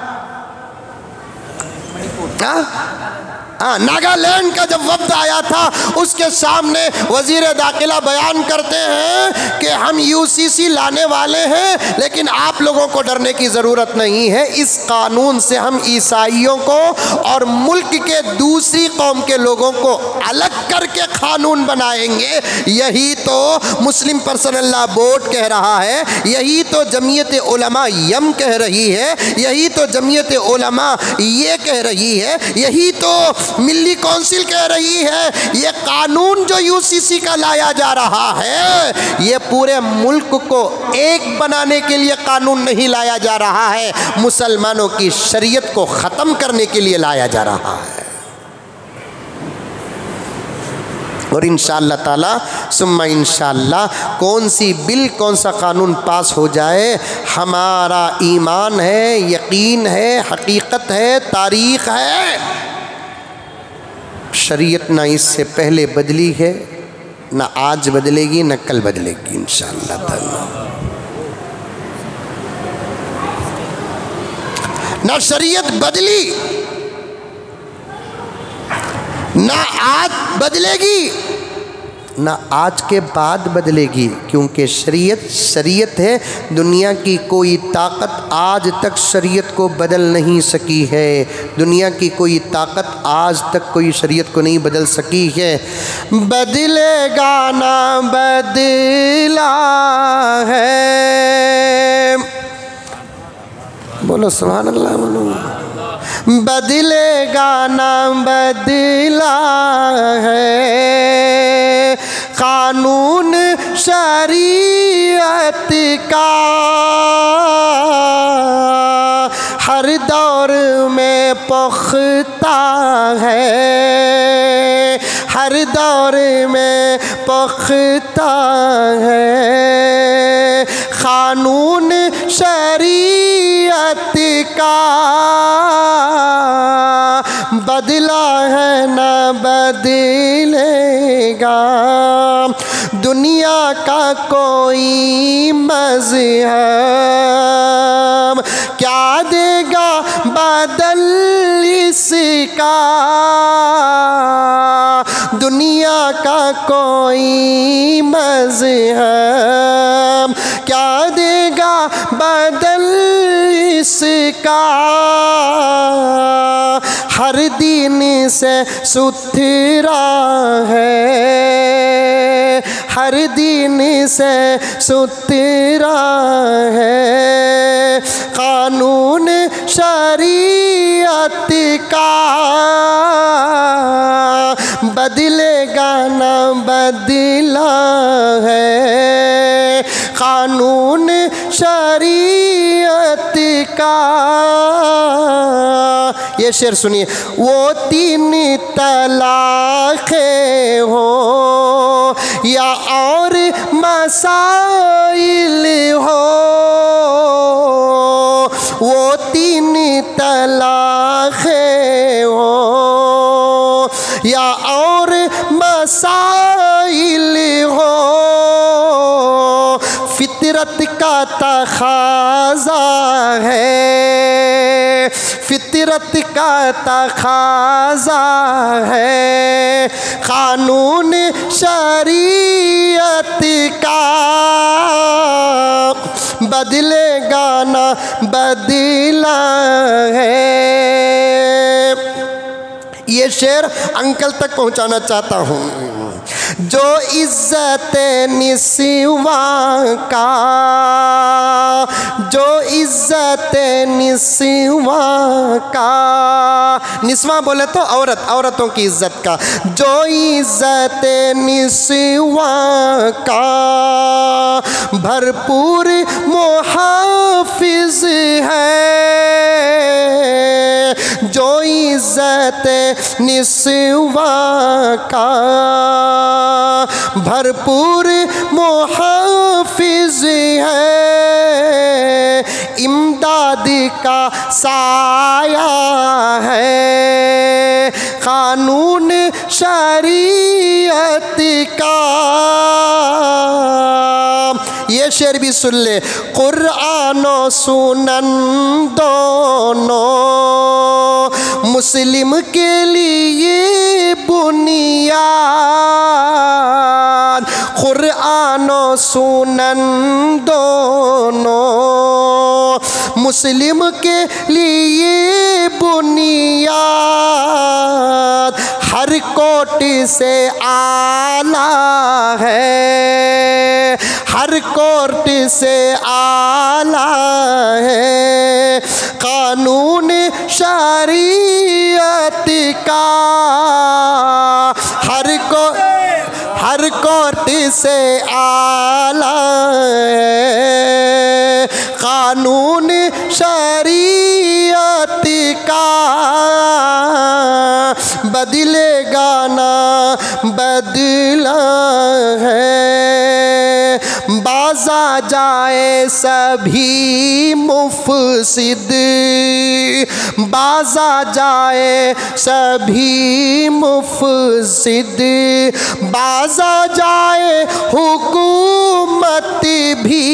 A: हाँ नागालैंड का जब वफ्द आया था, उसके सामने वज़ीर दाखिला बयान करते हैं कि हम यूसीसी लाने वाले हैं, लेकिन आप लोगों को डरने की ज़रूरत नहीं है। इस कानून से हम ईसाइयों को और मुल्क के दूसरी कौम के लोगों को अलग करके कानून बनाएंगे। यही तो मुस्लिम पर्सनल लॉ बोर्ड कह रहा है, यही तो जमीयत उलमा यम कह रही है, यही तो जमीयत उलमा ये कह रही है, यही तो मिल्ली काउंसिल कह रही है। ये कानून जो यूसीसी का लाया जा रहा है, ये पूरे मुल्क को एक बनाने के लिए कानून नहीं लाया जा रहा है, मुसलमानों की शरीयत को ख़त्म करने के लिए लाया जा रहा है। और इंशाअल्लाह ताला सुम्मा इंशाअल्लाह कौन सी बिल, कौन सा कानून पास हो जाए, हमारा ईमान है, यकीन है, हकीकत है, तारीख़ है। शरीयत ना इससे पहले बदली है, ना आज बदलेगी, ना कल बदलेगी इंशाअल्लाह ताला। ना शरीयत बदली, ना आज बदलेगी, ना आज के बाद बदलेगी, क्योंकि शरीयत शरीयत है। दुनिया की कोई ताकत आज तक शरीयत को बदल नहीं सकी है। दुनिया की कोई ताकत आज तक कोई शरीयत को नहीं बदल सकी है। बदलेगा ना बदला है, बोलो सुभान अल्लाह, बोलो बदलेगा ना बदला है कानून शरीयत का, हर दौर में पुख्ता है, हर दौर में पुख्ता है कानून शरीयत का, बदला है न बदलेगा दुनिया का कोई मज़हब, क्या देगा बदल इसका, दुनिया का कोई मज़हब, क्या देगा बदल इसका, हर दिन से सुथरा है, हर दिन से सुथरा है कानून शरीयत का, बदलेगा ना बदला है कानून शरीयत का। ये शेर सुनिए, वो तीन तलाक़ें हो या और मसाइल हो, वो तीन तलाक़ें हो या और मसाइल हो, फितरत का तक़ाज़ा है, फितरत का तक़ाज़ा है कानून शरीयत का, बदलेगा ना बदला है। ये शेर अंकल तक पहुंचाना चाहता हूँ। जो इज्जत निस्वा का, जो इज्जत निस्वा का, निस्वा बोले तो औरत, औरतों की इज्जत का, जो इज्जत निस्वा का भरपूर मुहाफिज है, जो इज्जत निस्वा का भरपूर मुहाफिज है, इमदाद का साया है, कानून शरीयत का। ये शेर भी सुन ले। कुरान और सुनन दोनों मुस्लिम के लिए बुनियाद, कुरान और सुनन दोनों मुस्लिम के लिए बुनियाद, हर कोटि से आला है, हर कोटि से आला है, कानून शरीयत का, हर को हर कोटि से आला है, कानून शरीयत का। बदलेगा ना बदला है, बाजा जाए सभी मुफसिद, बाजा जाए सभी मुफसिद, बाजा जाए हुकूमत भी,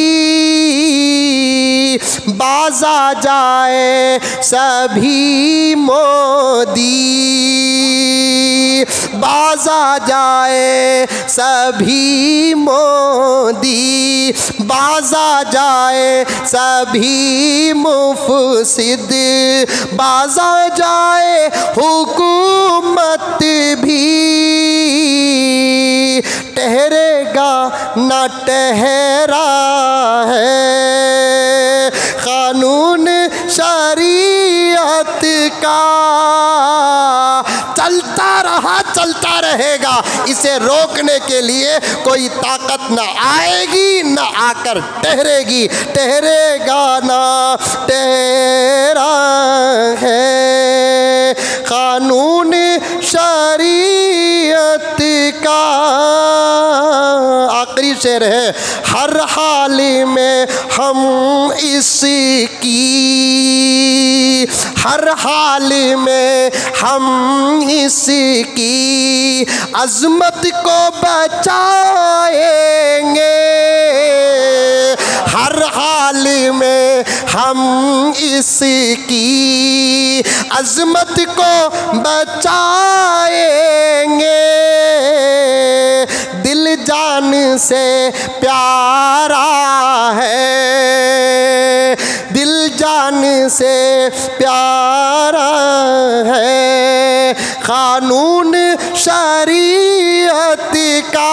A: बाजा जाए सभी मोदी, बाजा जाए सभी मोदी, बाजा जाए सभी मुफसिद, बाजा जाए हुकूमत भी, ठहरेगा न ठहरा है, कानून शरीयत का। चलता रहा चलता रहेगा, इसे रोकने के लिए कोई ताकत न आएगी न आकर ठहरेगी, ठहरेगा ना ठहरा है, कानून शरीयत का। आखिरी शेर है। हर हाल में हम इसकी, हर हाल में हम इसकी अज़मत को बचाएंगे, हर हाल में हम इसकी अज़मत को बचाएंगे, दिल जान से प्यारा है, दिल जान से प्यारा है, कानून शरीयत का,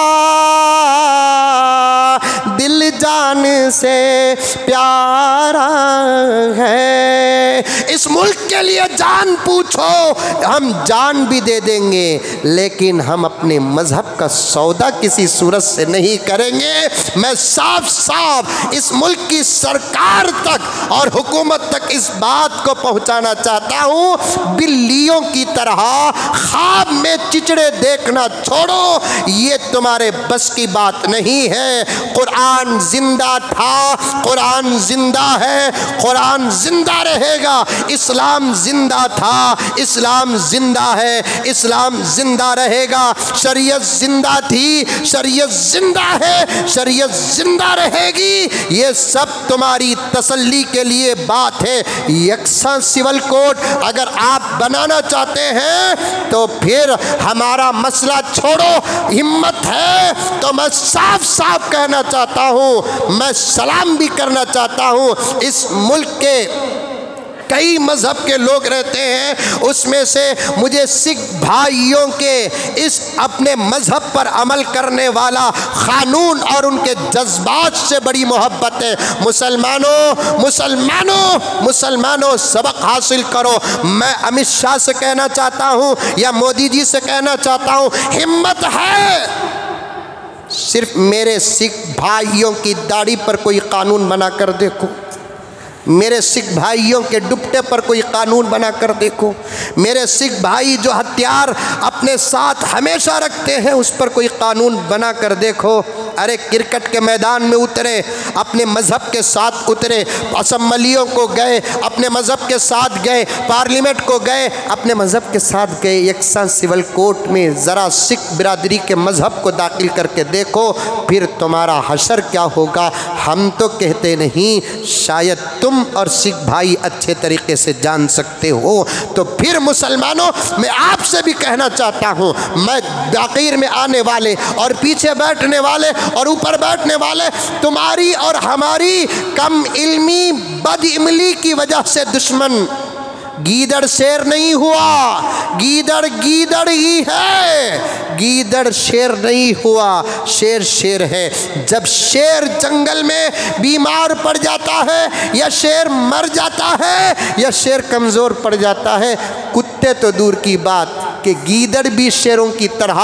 A: दिल जान से प्यारा है। इस मुल्क के लिए जान पूछो, हम जान भी दे देंगे, लेकिन हम अपने मजहब का सौदा किसी सूरत से नहीं करेंगे। मैं साफ साफ इस मुल्क की सरकार तक और हुकूमत तक इस बात को पहुंचाना चाहता हूं, बिल्लियों की तरह ख्वाब में चिचड़े देखना छोड़ो, ये तुम्हारे बस की बात नहीं है। कुरान जिंदा था, कुरान जिंदा है, कुरान जिंदा रहेगा। इस्लाम जिंदा था, इस्लाम जिंदा है, इस्लाम जिंदा रहेगा। शरीयत जिंदा थी, शरीयत जिंदा है, शरीयत जिंदा रहेगी। ये सब तुम्हारी तसल्ली के लिए बात है। यकसा सिविल कोड अगर आप बनाना चाहते हैं तो फिर हमारा मसला छोड़ो। हिम्मत है तो मैं साफ साफ कहना चाहता हूँ, मैं सलाम भी करना चाहता हूँ। इस मुल्क के कई मज़हब के लोग रहते हैं, उसमें से मुझे सिख भाइयों के इस अपने मज़हब पर अमल करने वाला क़ानून और उनके जज्बात से बड़ी मोहब्बत है। मुसलमानों मुसलमानों मुसलमानों सबक हासिल करो। मैं अमित शाह से कहना चाहता हूँ या मोदी जी से कहना चाहता हूँ, हिम्मत है, सिर्फ मेरे सिख भाइयों की दाढ़ी पर कोई कानून बना कर देखो, मेरे सिख भाइयों के दुपट्टे पर कोई कानून बना कर देखो। मेरे सिख भाई जो हथियार अपने साथ हमेशा रखते हैं उस पर कोई कानून बना कर देखो। अरे क्रिकेट के मैदान में उतरे, अपने मज़हब के साथ उतरे, असम्बलियों को गए, अपने मज़हब के साथ गए, पार्लियामेंट को गए, अपने मज़हब के साथ गए। यकसा सिविल कोर्ट में ज़रा सिख बिरादरी के मज़हब को दाखिल करके देखो, फिर तुम्हारा हशर क्या होगा हम तो कहते नहीं, शायद तुम और सिख भाई अच्छे तरीके से जान सकते हो। तो फिर मुसलमानों, मैं आपसे भी कहना चाहता हूँ, मैं आखिर में आने वाले और पीछे बैठने वाले और ऊपर बैठने वाले, तुम्हारी और हमारी कम इल्मी बद इमली की वजह से दुश्मन गीदड़ शेर नहीं हुआ, गीदड़ गीदड़ ही है, गीदड़ शेर नहीं हुआ, शेर शेर है। जब शेर जंगल में बीमार पड़ जाता है या शेर मर जाता है या शेर कमज़ोर पड़ जाता है, कुत्ते तो दूर की बात कि गीदड़ भी शेरों की तरह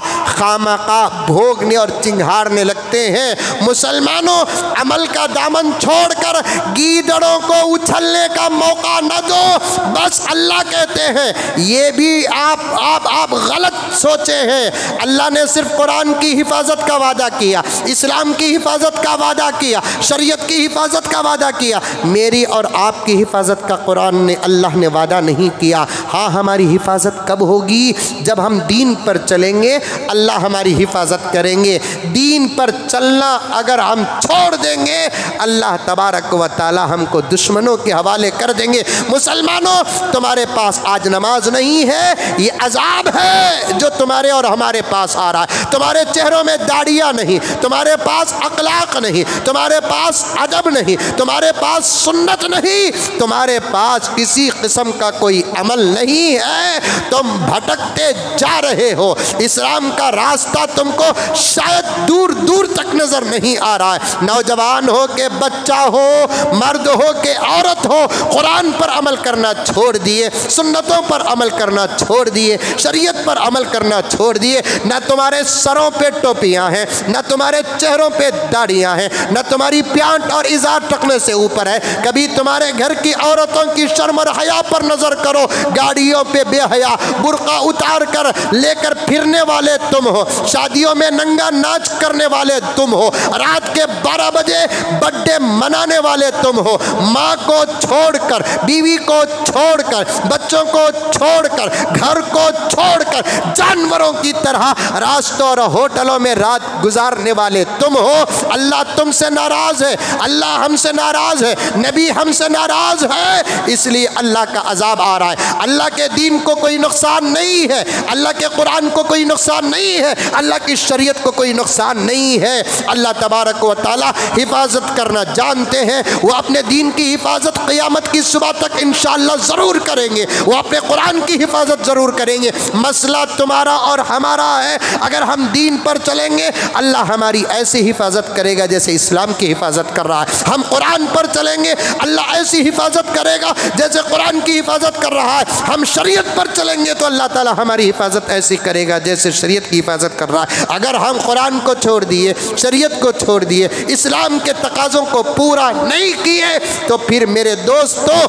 A: खामखा भोगने और चिंघाड़ने लगते हैं। मुसलमानों, अमल का दामन छोड़कर गीदड़ों को उछलने का मौका न दो। बस अल्लाह कहते हैं, ये भी आप आप आप गलत सोचे हैं। अल्लाह ने सिर्फ कुरान की हिफाजत का वादा किया, इस्लाम की हिफाजत का वादा किया, शरीयत की हिफाजत का वादा किया। मेरी और आपकी हिफाजत का कुरान ने अल्लाह ने वादा नहीं किया। हाँ, हमारी हिफाजत कब होगी? जब हम दीन पर चलेंगे, अल्लाह हमारी हिफाजत करेंगे। दीन पर चलना अगर हम छोड़ देंगे, अल्लाह तबारक व ताला हमको दुश्मनों के हवाले कर देंगे। मुसलमानों, तुम्हारे पास आज नमाज नहीं है, ये अजाब है जो तुम्हारे और हमारे पास आ रहा है। तुम्हारे चेहरों में दाढ़ियाँ नहीं, तुम्हारे पास अखलाक नहीं, तुम्हारे पास अदब नहीं, तुम्हारे पास सुन्नत नहीं, तुम्हारे पास किसी किस्म का कोई अमल नहीं है। तुम भटकते जा रहे हो। इस्लाम का रास्ता तुमको शायद दूर दूर तक नजर नहीं आ रहा है। नौजवान हो के बच्चा हो, मर्द हो के औरत हो, कुरान पर अमल करना छोड़ दिए, सुन्नतों पर अमल करना छोड़ दिए, शरीयत पर अमल करना छोड़ दिए। न तुम्हारे सरों पे टोपियां हैं, न तुम्हारे चेहरों पे दाढ़ियां हैं, न तुम्हारी प्यांट और इज़ार टकने से ऊपर है। कभी तुम्हारे घर की औरतों की शर्म और हया पर नजर करो, गाड़ियों पे बेहया बुर्का उतार कर लेकर फिरने वाले तुम हो, शादियों में नंगा नाच करने वाले तुम हो, रात के बारह बजे बर्थडे मनाने वाले तुम हो। माँ को छोड़कर, बीवी को छोड़कर, बच्चों को छोड़कर, घर को छोड़कर जानवरों की तरह रास्तों और होटलों में रात गुजारने वाले तुम हो। अल्लाह तुमसे नाराज है, अल्लाह हमसे नाराज है, नबी हमसे नाराज है, इसलिए अल्लाह का अजाब आ रहा है। अल्लाह के दीन को कोई नुकसान नहीं है, अल्लाह के कुरान को कोई नुकसान नहीं है, अल्लाह की शरीयत को कोई नुकसान नहीं है। अल्लाह तबारक व ताला हिफाजत करना जानते हैं। वो अपने दीन की हिफाजत क़यामत की सुबह तक इंशाअल्लाह ज़रूर करेंगे, वो अपने कुरान की हिफाजत ज़रूर करेंगे। मसला तुम्हारा और हमारा है, अगर हम दीन पर चलेंगे अल्लाह हमारी ऐसी हिफाजत करेगा जैसे इस्लाम की हिफाजत कर रहा है। हम कुरान पर चलेंगे अल्लाह ऐसी हिफाजत करेगा जैसे कुरान की हिफाजत कर रहा है। हम शरीयत पर चलेंगे तो अल्लाह ताला हमारी हिफाजत ऐसी करेगा जैसे शरीयत की हिफाजत कर रहा है। अगर हम कुरान को छोड़ दिए, शरीयत को छोड़ दिए, इस्लाम के तकाज़ों को पूरा नहीं किए, तो फिर मेरे दोस्तों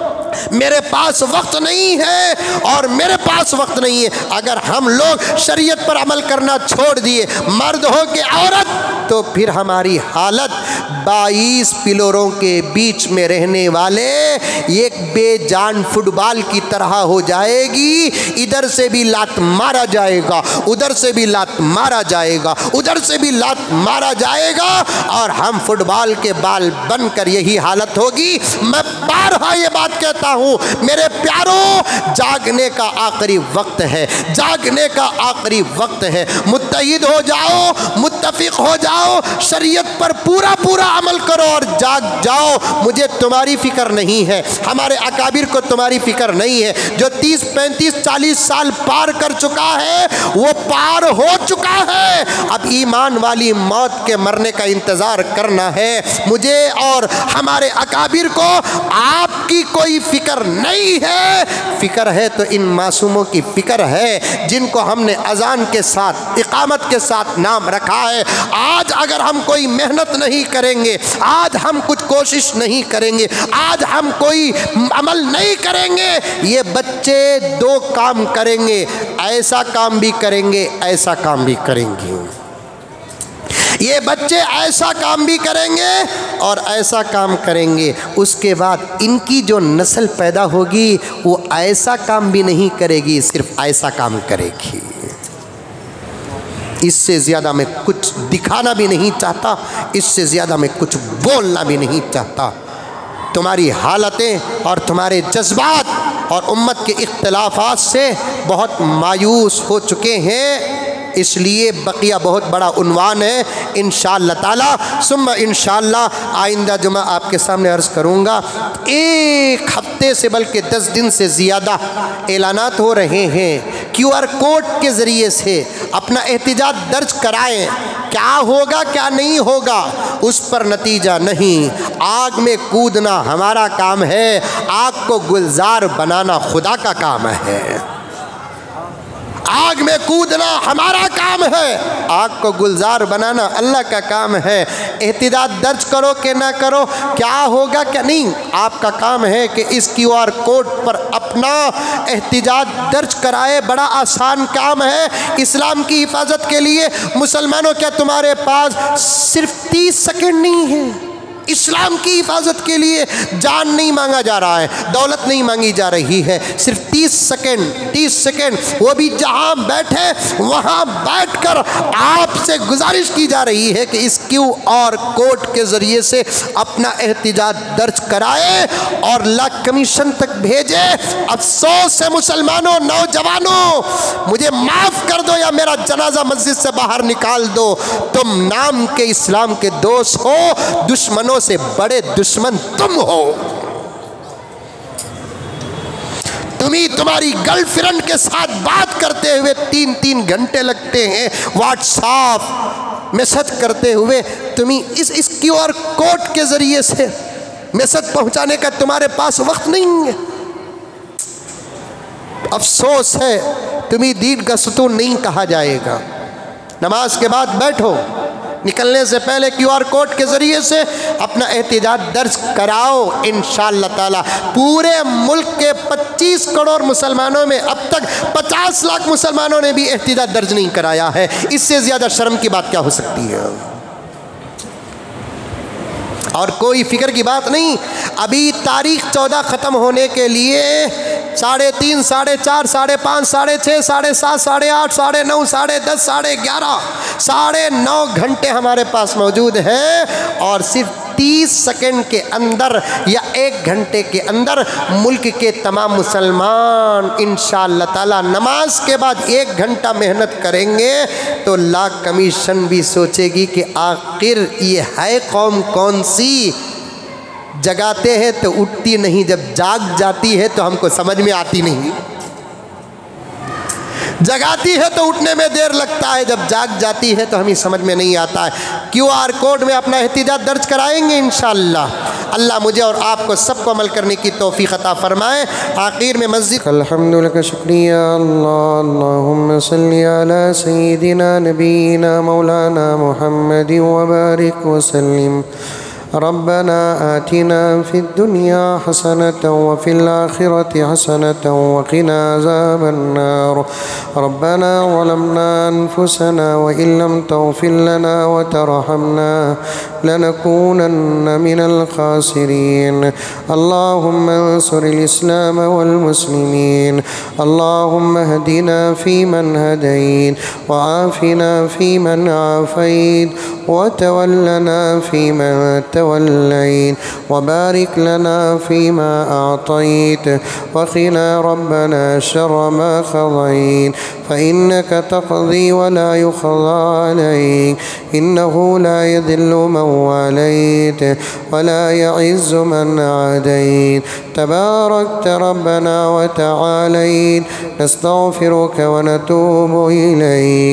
A: मेरे पास वक्त नहीं है और मेरे पास वक्त नहीं है। अगर हम लोग शरीयत पर अमल करना छोड़ दिए, मर्द हो के औरत, तो फिर हमारी हालत बाईस पिलरों के बीच में रहने वाले एक बेजान फुटबॉल की तरह हो जाएगी। इधर से भी लात मारा जाएगा, उधर से भी लात मारा जाएगा, उधर से भी लात मारा जाएगा और हम फुटबॉल के बाल बनकर यही हालत होगी। मैं बारहा ये बात कहता हूँ, मेरे प्यारों, जागने का आखिरी वक्त है, जागने का आखिरी वक्त है। मुत्तहिद हो जाओ, मुत्तफिक हो जाओ, शरीयत पर पूरा पूरा अमल करो और जाग जाओ। मुझे तुम्हारी फिक्र नहीं है, हमारे अकाबिर को तुम्हारी फिक्र नहीं है। जो तीस पैंतीस चालीस साल पार कर चुका है वो पार हो चुका है। अब ईमान वाली मौत के मरने का इंतज़ार करना है। मुझे और हमारे अकाबिर को आपकी कोई फिक्र नहीं है। फिक्र है तो इन मासूमों की फिक्र है जिनको हमने अजान के साथ, इकामत के साथ नाम रखा है। आज अगर हम कोई मेहनत नहीं करेंगे, आज हम कुछ कोशिश नहीं करेंगे, आज हम कोई अमल नहीं करेंगे, ये बच्चे दो काम करेंगे, ऐसा काम भी करेंगे, ऐसा काम भी करेंगे। ये बच्चे ऐसा काम भी करेंगे और ऐसा काम करेंगे। उसके बाद इनकी जो नस्ल पैदा होगी वो ऐसा काम भी नहीं करेगी, सिर्फ ऐसा काम करेगी। इससे ज़्यादा मैं कुछ दिखाना भी नहीं चाहता, इससे ज़्यादा मैं कुछ बोलना भी नहीं चाहता। तुम्हारी हालतें और तुम्हारे जज्बात और उम्मत के इख्तिलाफात से बहुत मायूस हो चुके हैं, इसलिए बकिया बहुत बड़ा उन्वान है। इंशाअल्लाह ताला सुम्मा इंशाअल्लाह आइंदा जुमा आपके सामने अर्ज़ करूँगा। एक हफ्ते से बल्कि दस दिन से ज़्यादा ऐलानात हो रहे हैं, क्यू आर कोड के ज़रिए से अपना एहतिजाज दर्ज कराएं। क्या होगा क्या नहीं होगा उस पर नतीजा नहीं, आग में कूदना हमारा काम है, आग को गुलजार बनाना खुदा का काम है। आग में कूदना हमारा काम है, आग को गुलजार बनाना अल्लाह का काम है। एहतिजाज दर्ज करो कि ना करो, क्या होगा क्या नहीं, आपका काम है कि इस क्यू आर कोड पर अपना एहतिजाज दर्ज कराए। बड़ा आसान काम है इस्लाम की हिफाजत के लिए। मुसलमानों, क्या तुम्हारे पास सिर्फ तीस सेकंड नहीं है? इस्लाम की हिफाजत के लिए जान नहीं मांगा जा रहा है, दौलत नहीं मांगी जा रही है, सिर्फ तीस सेकंड तीस सेकंड वो भी जहां बैठे वहां बैठकर आपसे गुजारिश की जा रही है कि इस क्यू आर कोड के ज़रिए से अपना एहतिजाज दर्ज कराए और ला कमीशन तक भेजे। अफसोस है मुसलमानों, नौजवानों, मुझे माफ़ कर दो या मेरा जनाजा मस्जिद से बाहर निकाल दो। तुम नाम के इस्लाम के दोस्त हो, दुश्मनों से बड़े दुश्मन तुम हो। तुम्ही तुम्हारी गर्लफ्रेंड के साथ बात करते हुए तीन तीन घंटे लगते हैं, व्हाट्सएप मैसेज करते हुए तुम्ही इस इस क्यू आर कोड के जरिए से मैसेज पहुंचाने का तुम्हारे पास वक्त नहीं है। अफसोस है, तुम्ही दीन का सुतून नहीं कहा जाएगा। नमाज के बाद बैठो, निकलने से पहले क्यू आर कोड के ज़रिए से अपना एहतिजाज दर्ज कराओ। इंशाअल्लाह ताला पूरे मुल्क के पच्चीस करोड़ मुसलमानों में अब तक पचास लाख मुसलमानों ने भी एहतिजाज दर्ज नहीं कराया है। इससे ज़्यादा शर्म की बात क्या हो सकती है? और कोई फिक्र की बात नहीं। अभी तारीख चौदह ख़त्म होने के लिए साढ़े तीन, साढ़े चार, साढ़े पाँच, साढ़े छः, साढ़े सात, साढ़े आठ, साढ़े नौ, साढ़े दस, साढ़े ग्यारह, साढ़े नौ घंटे हमारे पास मौजूद हैं और सिर्फ तीस सेकंड के अंदर या एक घंटे के अंदर मुल्क के तमाम मुसलमान इंशाअल्लाह ताला नमाज के बाद एक घंटा मेहनत करेंगे तो ला कमीशन भी सोचेगी कि आखिर ये है कौम कौन सी। जगाते हैं तो उठती नहीं, जब जाग जाती है तो हमको समझ में आती नहीं। जगाती है तो उठने में देर लगता है, जब जाग जाती है तो हमें समझ में नहीं आता है। क्यू आर कोड में अपना एहतिजाज दर्ज कराएंगे इंशाअल्लाह। अल्लाह मुझे और आपको सबको अमल करने की तौफीक अता फरमाए। आखिर में मस्जिद
B: अल्हम्दुलिल्लाह, शुक्रिया अल्लाह। अल्लाहुम्मा सल्ली अला सय्यिदिना नबीना मौलाना मुहम्मदिन व बारिक व सल्लिम। रब्बना आतिना फिद दुनिया हसनतन व फिल आखिरति हसनतन व क़िना अज़ाबन्नार। रब्बना ज़लमना अनफुसना व इल्लम तग़फिर लना व तरहमना लनकूनन्न मिनल ख़ासिरीन। अल्लाहुम्मा अंसुरिल इस्लाम वल मुस्लिमीन। अल्लाहुम्मा हदिना फ़ीमन हदैत व आफ़िना फ़ीमन आफ़ैत व तवल्लना फ़ीमन तवल्लैत व बारिक लना फ़ीमा आतैत व क़िना रब्बना शर्र मा क़ज़ैत फ़इन्नक तक़ज़ी व ला युक़ज़ा अलैक इन्नहु ला यज़िल्लु मन वालैत व ला यअज़्ज़ु मन आदैत तबारकत रब्बना व तआलैत। नस्तग़फ़िरुक व नतूबु इलैक।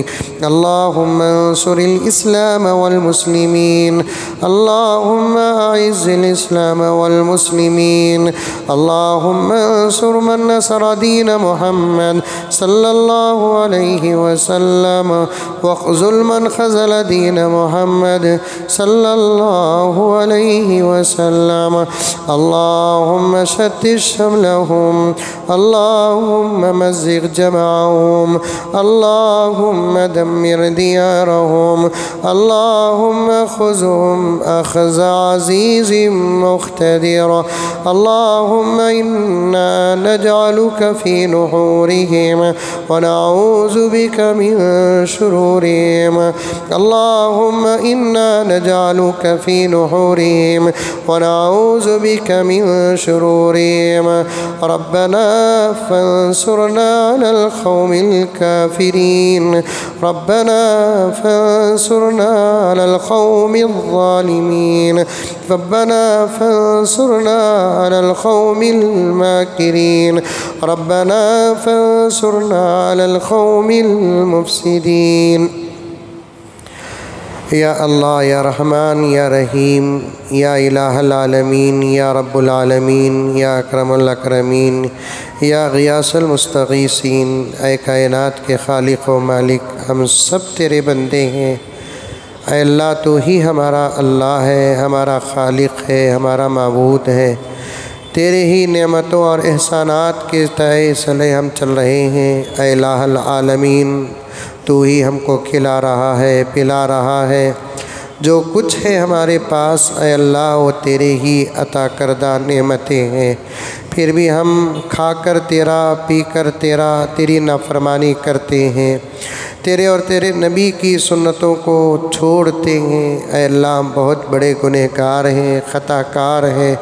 B: अल्लाहुम्मा अंसुरिल इस्लाम वल मुस्लिमीन, अल्लाहुम्मा अइज़्ज़िल इस्लाम वल मुस्लिमीन, अल्लाहुम्मा अंसुर मन नसर दीन मुहम्मद सल्लल्लाहु अलैहि वसल्लम वख़्ज़ुल मन ख़ज़ल दीन मुहम्मद सल्लल्लाहु अलैहि वसल्लम। अल्लाहुम्मा शत्तित शमलहुम, अल्लाहुम्मा मज़्ज़िक़ जमअहुम, अल्लाहुम्मा दम्मिर दियारहुम, अल्लाहुम्मा ख़ुज़हुम अख़ज़ अज़ीज़िम मुक़्तदिर। अल्लाहुम्मा इन्ना नजअलुका फ़ी नुहूरिहिम व नऊज़ु बिका मिन शुरूरिहिम। अल्लाहुम्मा इन्ना नजअलुका फ़ी नुहूरिहिम व नऊज़ु बिका मिन शुरूरिहिम। रब्बना फंसुरना अलल क़ौमिल काफ़िरीन, रब्बना फंसुरना अलल क़ौमिज़ ज़ालिमीन, रब्बना फंसुरना अलल क़ौमिल माकिरीन, रब्बना फंसुरना अलल क़ौमिल मुफ़्सिदीन। या अल्लाह, या रहमान, या रहीम, या इलाहल आलमीन, या रब्बुल आलमीन, या अकरमुल अकरमीन, या ग़ियासुल मुस्तग़ीसीन। ऐ कायनात के खालिक़ व मालिक, हम सब तेरे बंदे हैं। ऐ अल्लाह, तू ही हमारा अल्लाह है, हमारा खालिक़ है, हमारा माबूद है। तेरे ही नेमतों और एहसानात के तय सले हम चल रहे हैं। ऐ इलाहल आलमीन, तू ही हमको खिला रहा है, पिला रहा है। जो कुछ है हमारे पास ऐ अल्लाह, वो तेरे ही अता करदा नेमतें हैं। फिर भी हम खाकर तेरा, पीकर तेरा, तेरी नाफरमानी करते हैं, तेरे और तेरे नबी की सुन्नतों को छोड़ते हैं। ऐ अल्लाह, हम बहुत बड़े गुनहगार हैं, ख़ताकार हैं,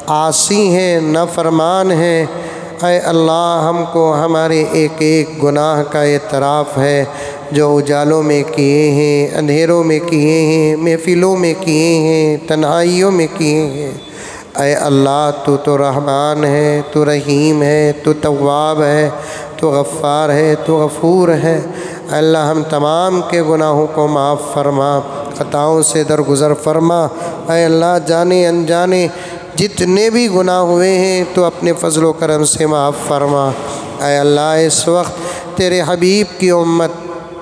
B: आसी हैं, नाफरमान हैं। ऐ अल्लाह, हमको हमारे एक एक गुनाह का एतराफ़ है, जो उजालों में किए हैं, अंधेरों में किए हैं, महफ़िलों में किए हैं, तन्हाइयों में किए हैं। ऐ अल्लाह, तू तो रहमान है, तू रहीम है, तू तव्वाब है, तू गफ़्फ़ार है, तू गफ़ूर है। अल्लाह, हम तमाम के गुनाहों को माफ़ फरमा, ख़ताओं से दरगुज़र फरमा। ऐ अल्लाह, जाने अनजाने जितने भी गुनाह हुए हैं तो अपने फ़ज़ल व करम से माफ़ फरमा। ऐ अल्लाह, इस वक्त तेरे हबीब की उम्मत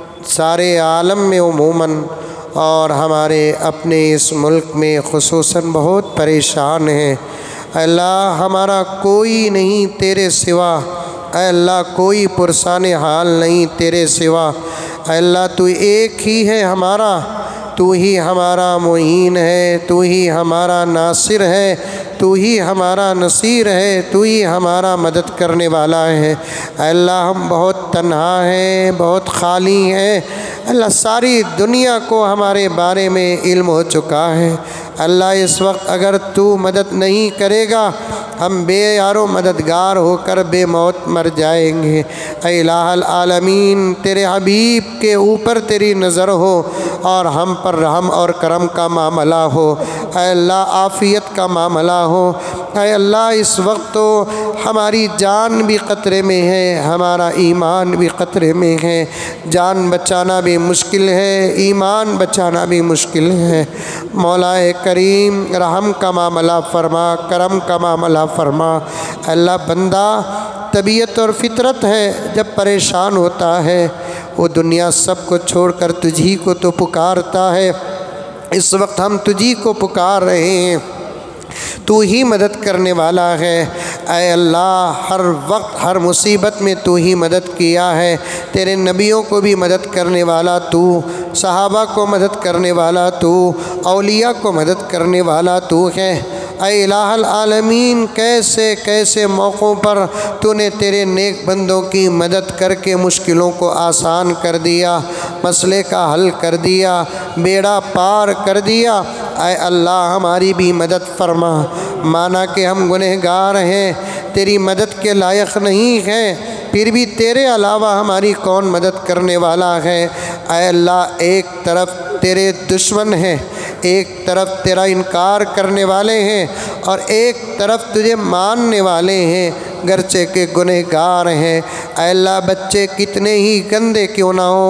B: सारे आलम में उमूमन और हमारे अपने इस मुल्क में ख़ुसूसन बहुत परेशान हैं। अल्लाह, हमारा कोई नहीं तेरे सिवा। अल्लाह, कोई पुरसान हाल नहीं तेरे सिवा। अल्लाह, तू एक ही है हमारा, तू ही हमारा मुईन है, तू ही हमारा नासिर है, तू ही हमारा नसीर है, तू ही हमारा मदद करने वाला है। अल्लाह, हम बहुत तन्हा हैं, बहुत खाली हैं। अल्लाह, सारी दुनिया को हमारे बारे में इल्म हो चुका है। अल्लाह, इस वक्त अगर तू मदद नहीं करेगा, हम बेयारो मददगार होकर बेमौत मर जाएंगे। ऐ इलाहल आलमीन, तेरे हबीब के ऊपर तेरी नज़र हो और हम पर रहम और करम का मामला हो। ऐ अल्लाह, आफ़ियत का मामला हो। ऐ अल्लाह, इस वक्त तो हमारी जान भी ख़तरे में है, हमारा ईमान भी ख़तरे में है। जान बचाना भी मुश्किल है, ईमान बचाना भी मुश्किल है। मौलाए करीम, रहम का मामला फ़रमा, करम का मामला फ़रमा। अल्लाह, बंदा तबीयत और फ़ितरत है, जब परेशान होता है वो दुनिया सब को छोड़कर तुझी को तो पुकारता है। इस वक्त हम तुझी को पुकार रहे हैं, तू ही मदद करने वाला है। ऐ अल्लाह, हर वक्त हर मुसीबत में तू ही मदद किया है। तेरे नबियों को भी मदद करने वाला तू, सहाबा को मदद करने वाला तू, औलिया को मदद करने वाला तू है। ऐ इलाहल आलमीन, कैसे कैसे मौक़ों पर तूने तेरे नेक बंदों की मदद करके मुश्किलों को आसान कर दिया, मसले का हल कर दिया, बेड़ा पार कर दिया। ऐ अल्लाह, हमारी भी मदद फरमा। माना कि हम गुनहगार हैं, तेरी मदद के लायक नहीं हैं, फिर भी तेरे अलावा हमारी कौन मदद करने वाला है। ऐ अल्लाह, एक तरफ तेरे दुश्मन हैं, एक तरफ तेरा इनकार करने वाले हैं और एक तरफ तुझे मानने वाले हैं, गरचे के गुनहगार हैं। ऐ अल्लाह, बच्चे कितने ही गंदे क्यों ना हो,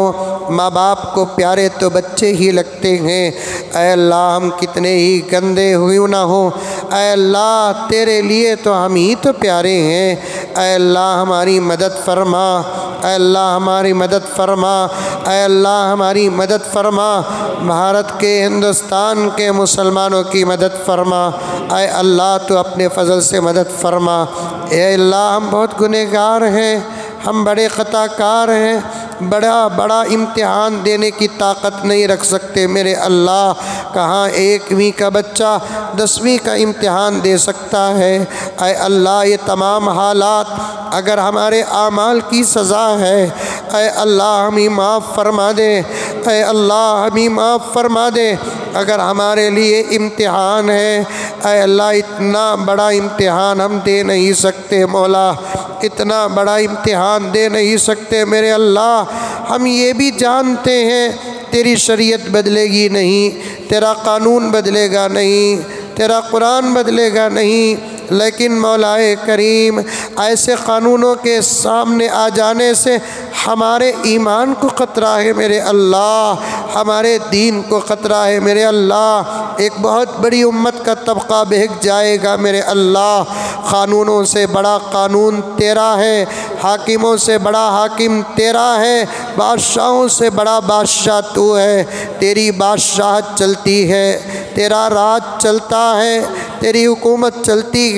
B: माँ बाप को प्यारे तो बच्चे ही लगते हैं। ऐ अल्लाह हम कितने ही गंदे हुए ना हो, ऐ अल्लाह तेरे लिए तो हम ही तो प्यारे हैं। ऐ अल्लाह हमारी मदद फरमा, ऐ अल्लाह हमारी मदद फरमा, ऐ अल्लाह हमारी मदद फरमा। भारत के हिंदुस्तान के मुसलमानों की मदद फरमा। ऐ अल्लाह तो अपने फ़ज़ल से मदद फरमा। ऐ अल्लाह हम बहुत गुनहगार हैं, हम बड़े ख़ताकार हैं, बड़ा बड़ा इम्तिहान देने की ताकत नहीं रख सकते मेरे अल्लाह। कहाँ एकवीं का बच्चा दसवीं का इम्तिहान दे सकता है। ऐ अल्लाह ये तमाम हालात अगर हमारे आमाल की सज़ा है, ऐ अल्लाह हमें माफ़ फरमा दे, ऐ अल्लाह हमें माफ़ फरमा दे। अगर हमारे लिए इम्तिहान है, ऐ अल्लाह इतना बड़ा इम्तिहान हम दे नहीं सकते मौला, इतना बड़ा इम्तिहान दे नहीं सकते मेरे अल्लाह। हम ये भी जानते हैं तेरी शरीयत बदलेगी नहीं, तेरा कानून बदलेगा नहीं, तेरा कुरान बदलेगा नहीं, लेकिन मौलाए करीम ऐसे क़ानूनों के सामने आ जाने से हमारे ईमान को ख़तरा है मेरे अल्लाह, हमारे दीन को ख़तरा है मेरे अल्लाह। एक बहुत बड़ी उम्मत का तबका बहक जाएगा मेरे अल्लाह। क़ानूनों से बड़ा क़ानून तेरा है, हाकिमों से बड़ा हाकिम तेरा है, बादशाहों से बड़ा बादशाह तू है। तेरी बादशाहत चलती है, तेरा राज चलता है, तेरी हुकूमत चलती है।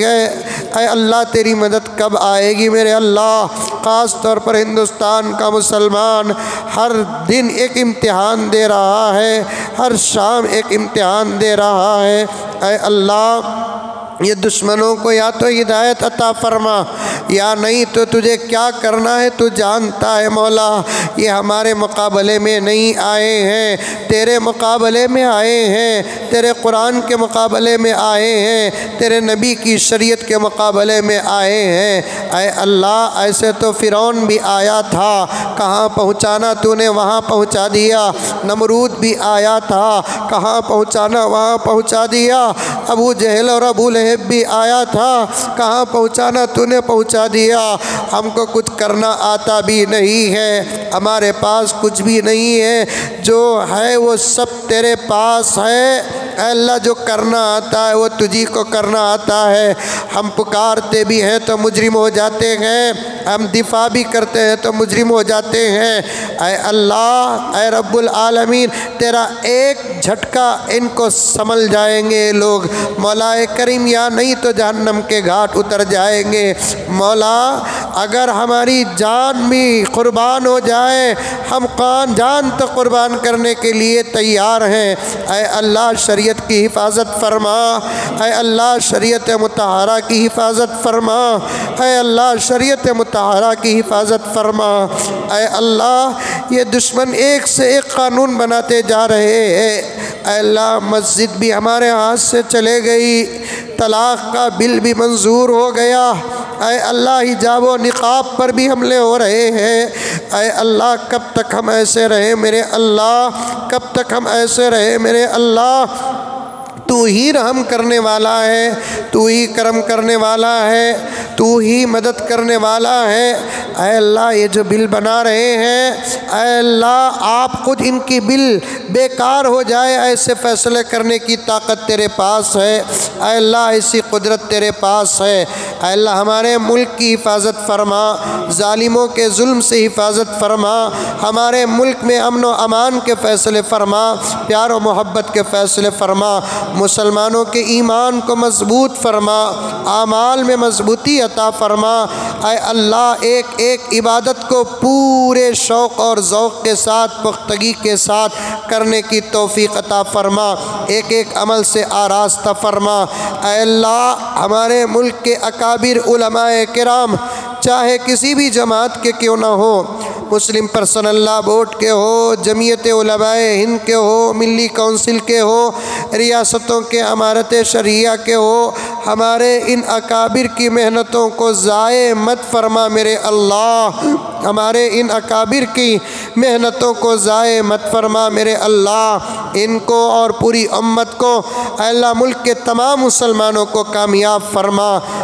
B: ऐ अल्लाह तेरी मदद कब आएगी मेरे अल्लाह। ख़ास तौर पर हिंदुस्तान का मुसलमान हर दिन एक इम्तिहान दे रहा है, हर शाम एक इम्तिहान दे रहा है। ऐ अल्लाह ये दुश्मनों को या तो हिदायत अता फरमा या नहीं तो तुझे क्या करना है तू जानता है मौला। ये हमारे मुकाबले में नहीं आए हैं, तेरे मुकाबले में आए हैं, तेरे कुरान के मुकाबले में आए हैं, तेरे नबी की शरीयत के मुकाबले में आए हैं। ऐ अल्लाह ऐसे तो फ़िरौन भी आया था, कहाँ पहुँचाना तूने वहाँ पहुँचा दिया। नमरूद भी आया था, कहाँ पहुँचाना वहाँ पहुँचा दिया। अबू जहल और अबू लहब भी आया था, कहाँ पहुँचाना तूने पहुँचा दिया। हमको कुछ करना आता भी नहीं है, हमारे पास कुछ भी नहीं है, जो है वो सब तेरे पास है। अल्लाह जो करना आता है वो तुझी को करना आता है। हम पुकारते भी हैं तो मुजरिम हो जाते हैं, हम दिफा भी करते हैं तो मुजरिम हो जाते हैं। ऐ अल्लाह, ऐ रब्बुल आलमीन, तेरा एक झटका इनको समझ जाएंगे लोग मौलाए करीम, या नहीं तो जहन्नम के घाट उतर जाएंगे मौला। अगर हमारी जान भी कुर्बान हो जाए, हम कान जान तो कुर्बान करने के लिए तैयार हैं। ऐ अल्लाह शरीयत की हिफाजत फरमा, ऐ अल्लाह शरीयत मुतहरा की हिफाजत फरमा, ऐ अल्लाह शरीयत मुतहरा की हिफाजत फरमा। ऐ अल्लाह ये दुश्मन एक से एक कानून बनाते जा रहे हैं। ऐ अल्लाह मस्जिद भी हमारे हाथ से चले गई, तलाक़ का बिल भी मंजूर हो गया। ऐ अल्लाह हिजाब व निक़ाब पर भी हमले हो रहे हैं। ऐ अल्लाह कब तक हम ऐसे रहे मेरे अल्लाह, कब तक हम ऐसे रहे मेरे अल्लाह। तू ही रहम करने वाला है, तू ही करम करने वाला है, तू ही मदद करने वाला है। ऐ अल्लाह ये जो बिल बना रहे हैं, ऐ अल्लाह आप खुद इनकी बिल बेकार हो जाए ऐसे फ़ैसले करने की ताकत तेरे पास है। ऐ अल्लाह ऐसी कुदरत तेरे पास है। ऐ अल्लाह हमारे मुल्क की हिफाजत फरमा, ज़ालिमों के जुल्म से हिफाजत फरमा, हमारे मुल्क में अमन व अमान के फ़ैसले फरमा, प्यार व मोहब्बत के फ़ैसले फरमा, मुसलमानों के ईमान को मजबूत फरमा, आमाल में मजबूती अता फरमा। ऐ अल्लाह एक एक इबादत को पूरे शौक़ और ज़ौक़ के साथ, पुख्तगी के साथ करने की तौफ़ीक़ अता फरमा, एक एक अमल से आरास्ता फरमा। ऐ अल्लाह हमारे मुल्क के अकाबिर उलमाए किराम, चाहे किसी भी जमात के क्यों ना हो, मुस्लिम पर्सनल लॉ बोर्ड के हो, जमीयत उलमाए हिंद के हो, मिली काउंसिल के हो, रियासतों के अमारत शरिया के हो, हमारे इन अकाबिर की मेहनतों को ज़ाये मत फरमा मेरे अल्लाह। हमारे इन अकाबिर की मेहनतों को ज़ाये मत फरमा मेरे अल्लाह। इनको और पूरी उम्मत को, अल्लाह मुल्क के तमाम मुसलमानों को कामयाब फरमा।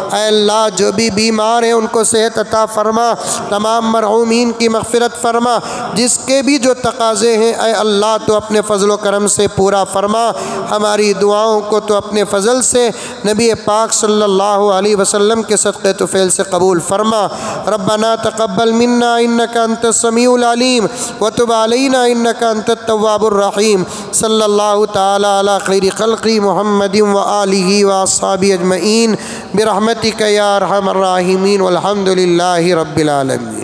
A: ऐ अल्लाह जो भी बीमार हैं उनको सेहत अता फ़रमा, तमाम मरहूमीन की मग़फ़िरत फ़रमा, जिसके भी जो तकाज़े हैं ऐ अल्लाह तो अपने फ़ज़ल व करम से पूरा फ़रमा। हमारी दुआओं को तो अपने फ़ज़ल से नबी पाक सल्लल्लाहु अलैहि वसल्लम के सदक़े तुफ़ैल से कबूल फ़रमा। रब्बना तक़ब्बल मिन्ना इन्नका अंतस समीउल अलीम व तुब अलैना इन्नका अंतत तव्वाबुर रहीम। सल्लल्लाहु तआला अला खैरि खल्क़ि मुहम्मदिन व आलिहि व अस्हाबिहि अजमईन बिरहमतिका या अरहमर राहिमीन वल्हम्दुलिल्लाहि रब्बिल आलमीन।